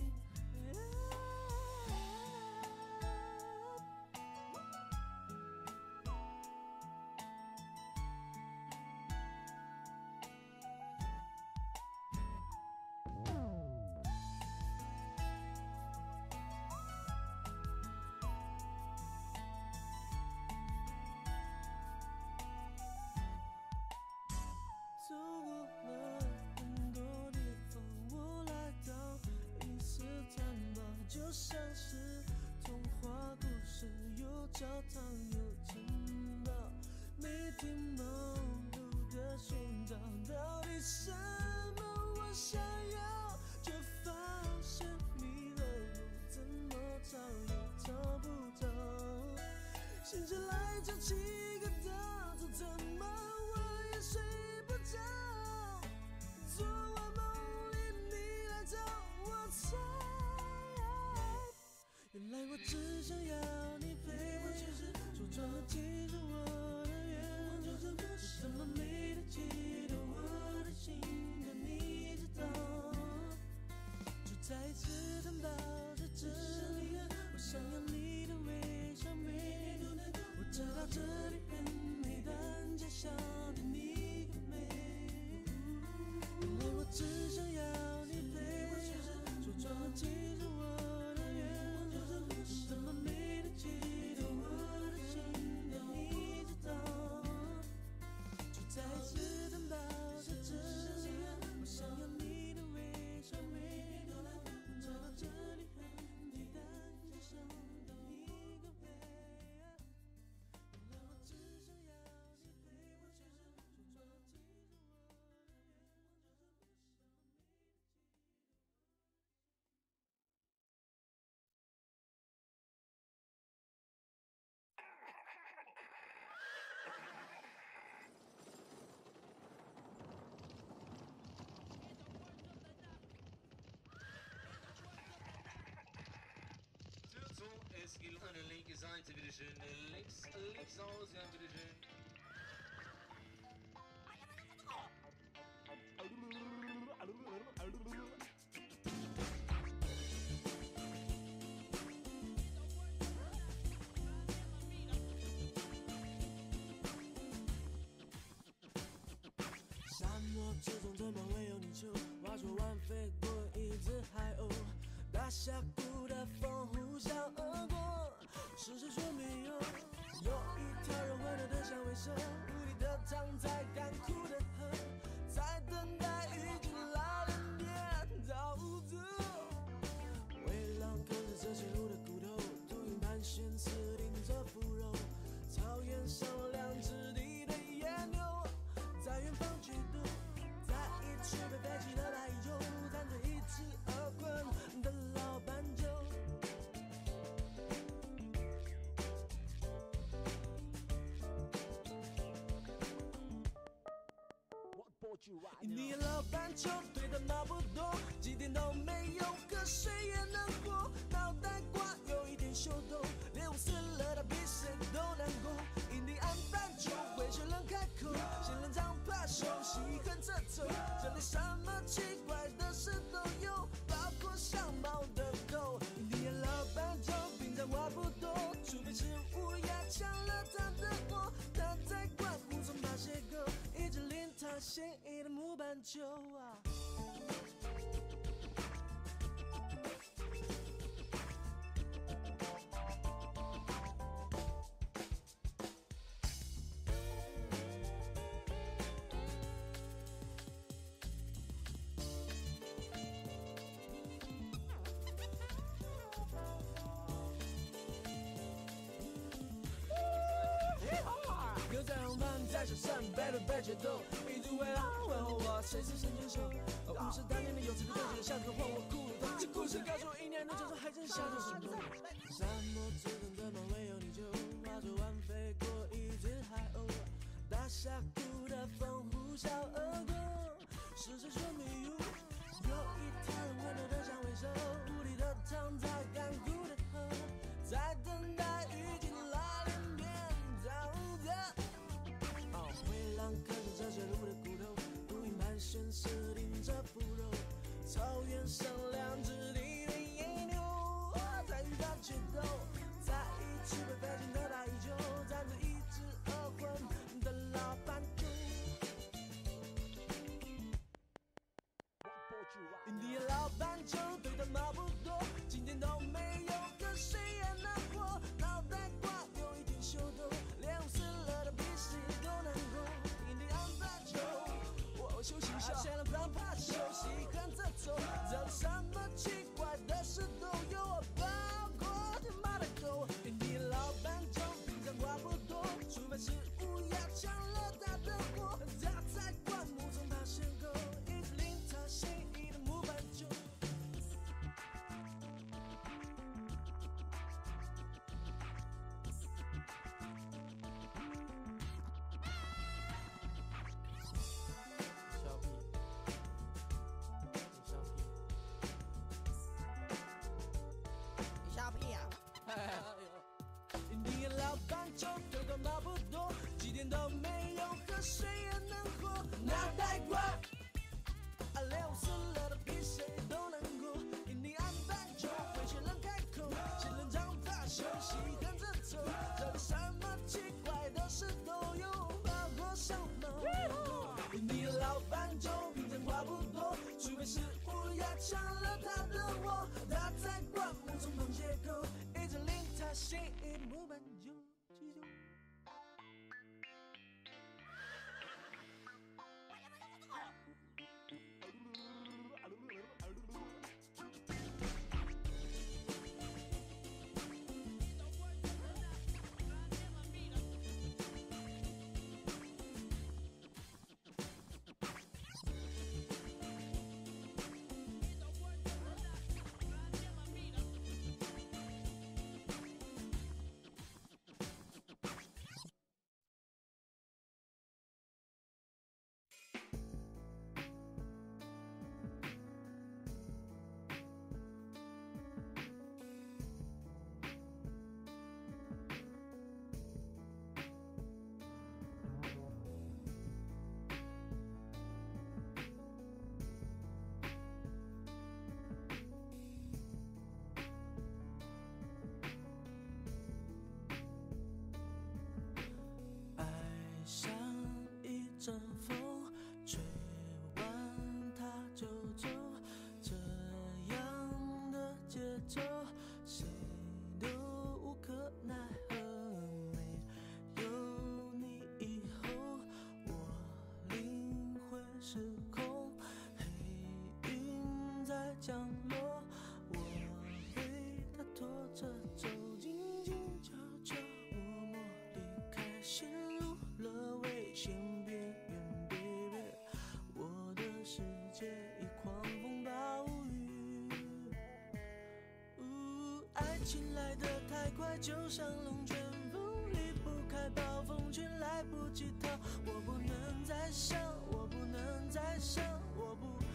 走过了很多地方，我来到伊斯坦堡，就像是童话故事，有教堂有城堡，每天忙碌的寻找到底什么我想要，却发现迷了路，怎么找也找不到。醒起来就起个大早，怎么我也睡不着。昨晚梦里你来找我猜，原来我只想要你陪我，其实说穿了其实我的愿望就是不是什么没得记得我的心，但你知道，就在此等到这这里，我想要你的微笑，每天都能我知道这里很美，但街上的你更美。原来我只想要你陪我，其实说穿了其实我的愿望就是不是什么没得记得我的心，但你知道，就在此等到这这里，我想要你的微笑，每天都能走到这里很美，但街上的你更美。原来我只想要你陪我，其实说穿了其实我的愿望就是不是什么没得记得。 Es geht an der linken Seite, bitteschön. Links, links außen, bitteschön. 之中怎么会有泥鳅？话说完飞过一只海鸥，大峡谷的风呼啸而过，是谁说没有？有一条人回头的响尾蛇，无力的躺在干枯的河，在等待已经老的年到走。为狼啃着这些路的骨头，秃鹰盘旋刺顶着腐肉，草原上两只地的野牛，在远方举头。 球对他毛不多，几点都没有，可谁也能活。脑袋瓜有一点秀逗，连我死了他比谁都难过。印第安斑鸠会学人开口，仙人掌怕休息横着走，这里什么奇怪的事都有，包括像猫的狗。印第安老斑鸠平常话不多，除非是乌鸦抢了他的窝，他在灌木丛爬斜沟，一只令他心仪的木斑鸠啊。牛仔红盘在手上，背对背决斗，一直围绕问候我，谁是神箭手？五十大年的有这个东西，下课换我骷髅头。这故事告诉我，一年的就说还剩下的什么？沙漠之中的梦唯有你救，化作弯飞过一只海鸥，大峡谷的风呼啸而过，是谁说迷雾？有一条人温柔的像尾兽，无力的躺在干枯的河，在等待雨季来临变沼泽。灰狼啃着这些路的骨头，无垠盘旋设定着腐肉，草原上两只地的野牛在与它决斗，在一起被飞进的大衣球，站着一只饿昏的老斑鸠。印第安老斑鸠对他毛不多，今天都没有，可谁也能活。脑袋瓜有一点秀逗，连我死了的比谁都难过。印第安斑鸠，我休息一下，先让他怕休息，横着走，这什么奇怪的事都有，包括他妈的狗。印第安老斑鸠平常话不多，除非是乌鸦抢了他的窝，他在灌木丛爬斜沟，一直令他心仪的木斑鸠。 小屁，你小屁，你小屁呀！ 印第安老斑鸠头头毛不多，几点都没有，可谁也能活。脑袋瓜，啊，连我死了的比谁都难过。印第安斑鸠会学人开口，仙人掌怕休息横着走，这里什么奇怪的事都有，包括像猫的狗。印第安老斑鸠平常话不多，除非是乌鸦抢了他的窝，他在灌木丛旁斜沟，一直令他心仪的木斑鸠。像一阵风，吹完它就走，这样的节奏，谁都无可奈何。没有你以后，我灵魂失控，黑云在降落，我被它拖着走，静静悄悄默默离开，陷入了危险边缘 ，baby， 我的世界已狂风暴雨。呜，爱情来得太快，就像龙卷风，离不开暴风圈，来不及逃。我不能再想，我不能再想，我不。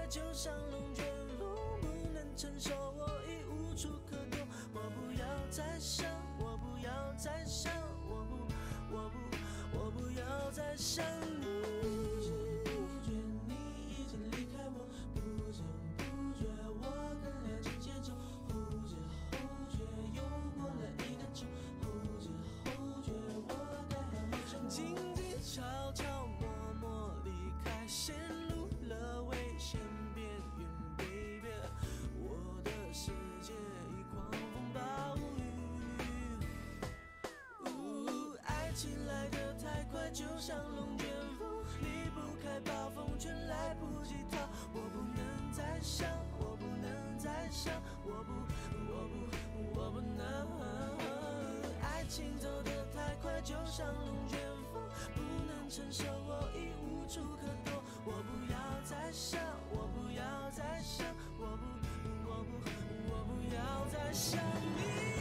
就像龙卷风，不能承受，我已无处可躲。我不要再想，我不要再想，我不，我不，我不要再想你。不知不觉你已经离开我，不知不觉我跟了解节奏，后知后觉又过了一个秋，后知后觉我该好好生活。静静悄悄默默离开，陷入了危险边缘 ，baby， 我的世界已狂风暴雨。呜，爱情来得太快，就像龙卷风，离不开暴风圈来不及逃。我不能再想，我不能再想，我不，我不，我不能。爱情走得太快，就像龙卷风，不能承受，我已无处可躲。我不要再想，我不要再想，我不，我不，我不要再想你。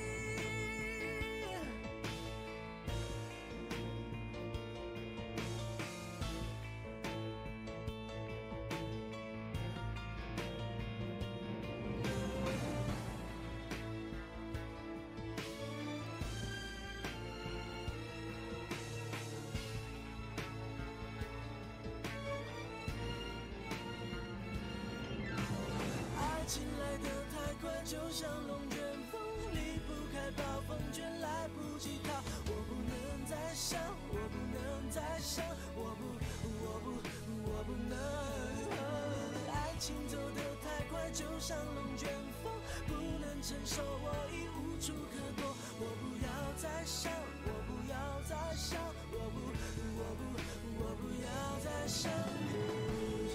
爱情来得太快，就像龙卷风，离不开暴风圈来不及逃。我不能再想，我不能再想，我不，我不，我不能。爱情走得太快，就像龙卷风，不能承受，我已无处可躲。我不要再想，我不要再想，我不，我不，我不要再想你。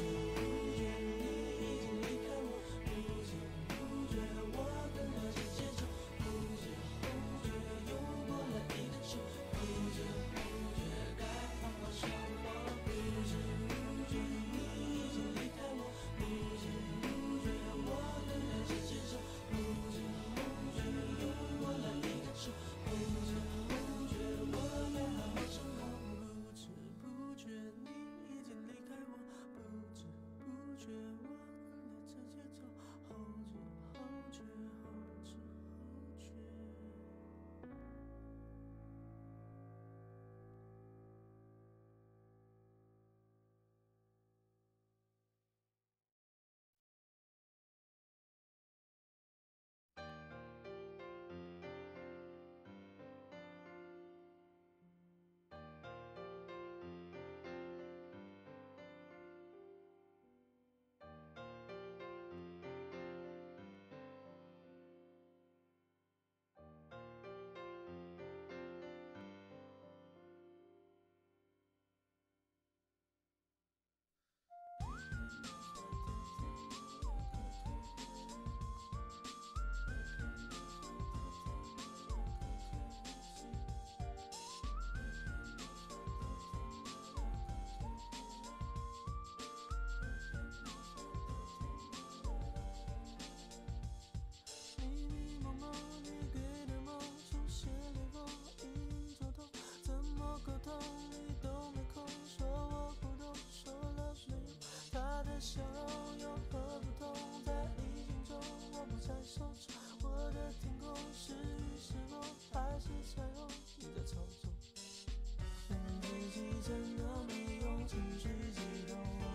笑容有何不同？在逆境中，我不再受挫。我的天空是雨是风，还是彩虹？你在操纵。让自己真的没用，情绪激动。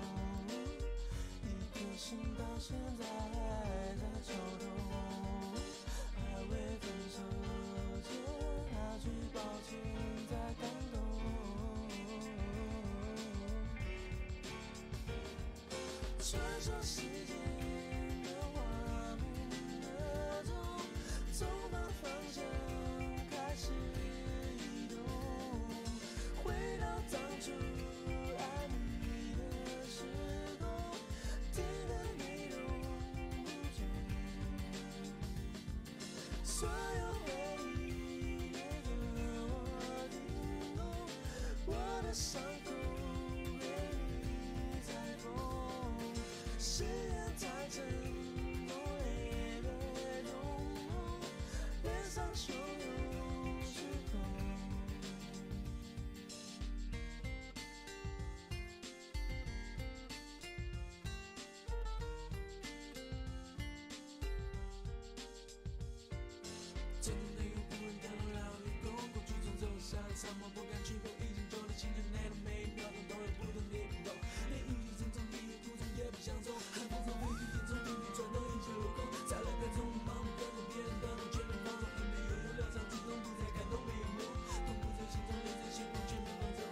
一颗心到现在还在抽动。还未分手前那句抱歉在感动。传说时间的画面那种，从反方向开始移动，回到当初爱你的时空，听的内容不同，所有回忆陪着我听懂，我的伤口被你裁缝。誓言太真，梦泪被融入，脸上汹涌失控。 么不敢去过？已经久的青春内的每一秒钟都有不同的变动，连郁郁葱葱地铁途中也不想走，寒风从飞机烟囱地铁转到一切落空，再来个匆匆忙忙跟着别人的路，全面放纵，音乐悠悠流畅，激动不再感动，没有梦，痛不在心中，泪在心中，全面放纵。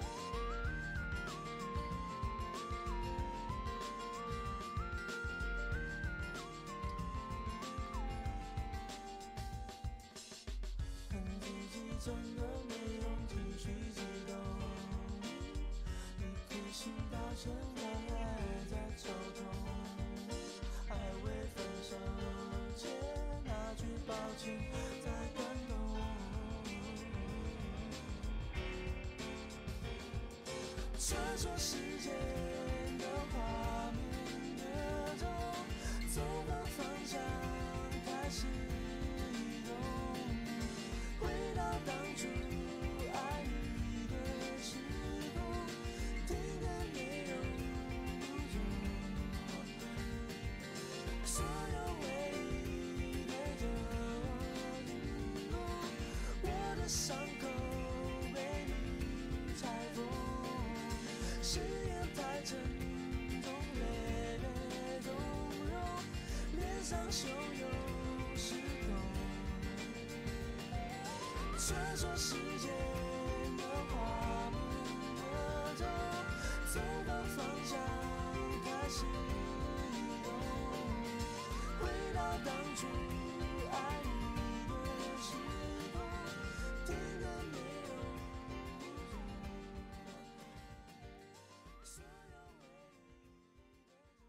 恨自己真的没勇气去激动，一颗心到现在还在抽动，还未分手前那句抱歉在感动。穿梭时间的画面越重，走的方向开始移动，回到当初爱你的时空，听的内容不同，所有回忆对着我引动，我的伤口被你裁缝，誓言太沉重，泪泪纵容，脸上汹涌失控。穿梭时间的画面越重，走的方向开始移动，回到当初爱你的时空，听的内容不同。所有回忆对着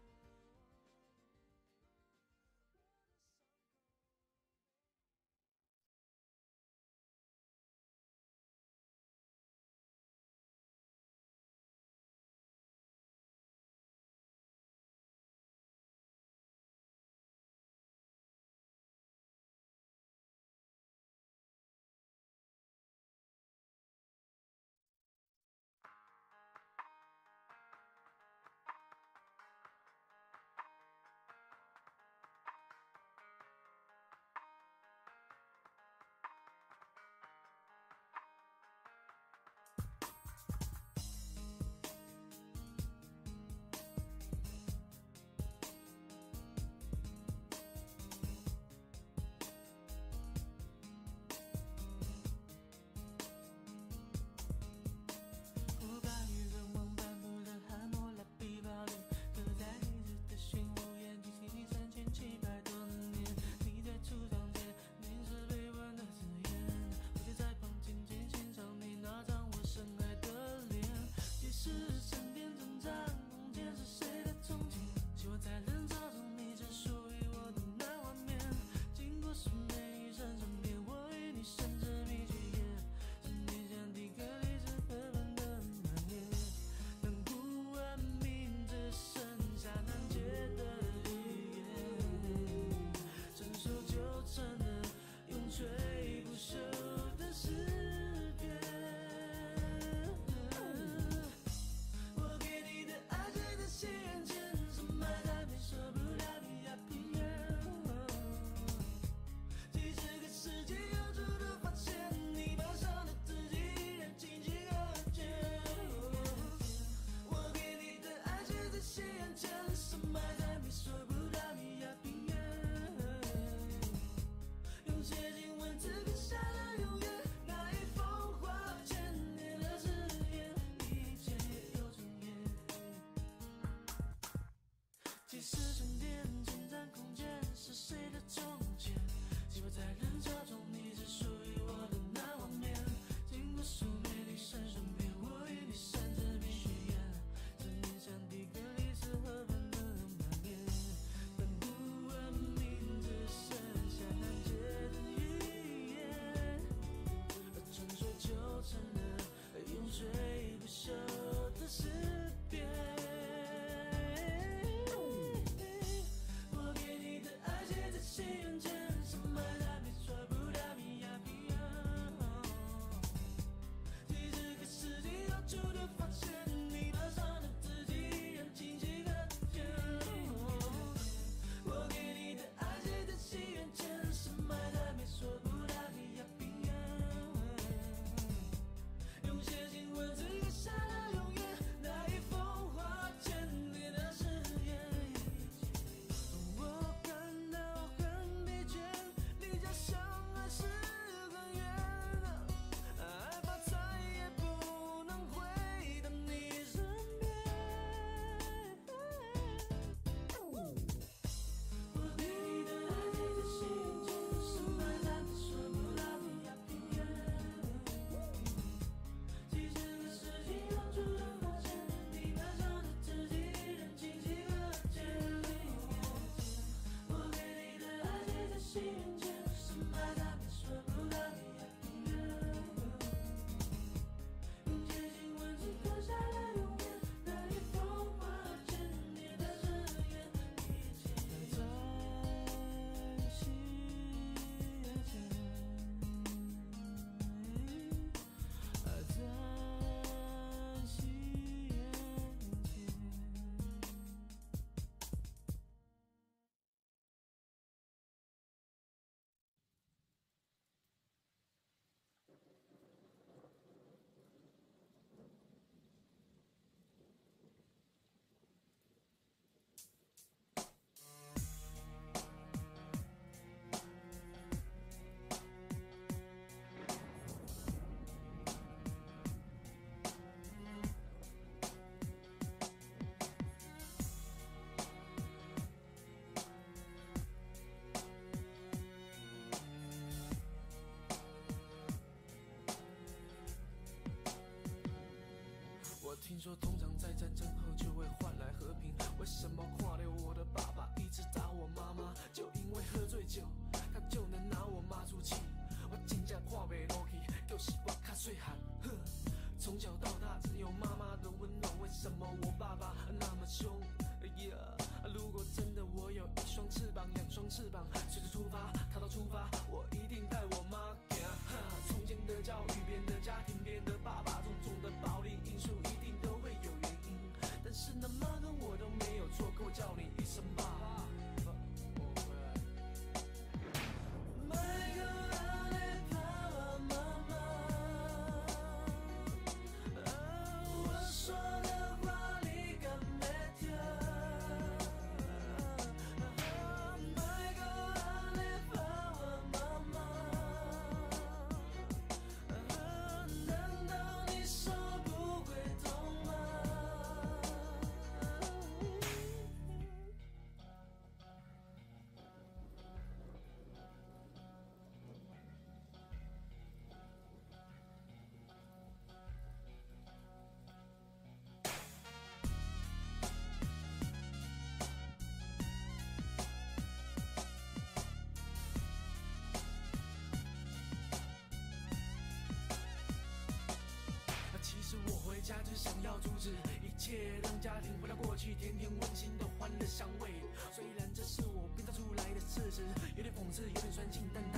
要阻止一切，让家庭回到过去，甜甜温馨的欢乐香味。虽然这是我编造出来的事实，有点讽刺，有点酸性，但。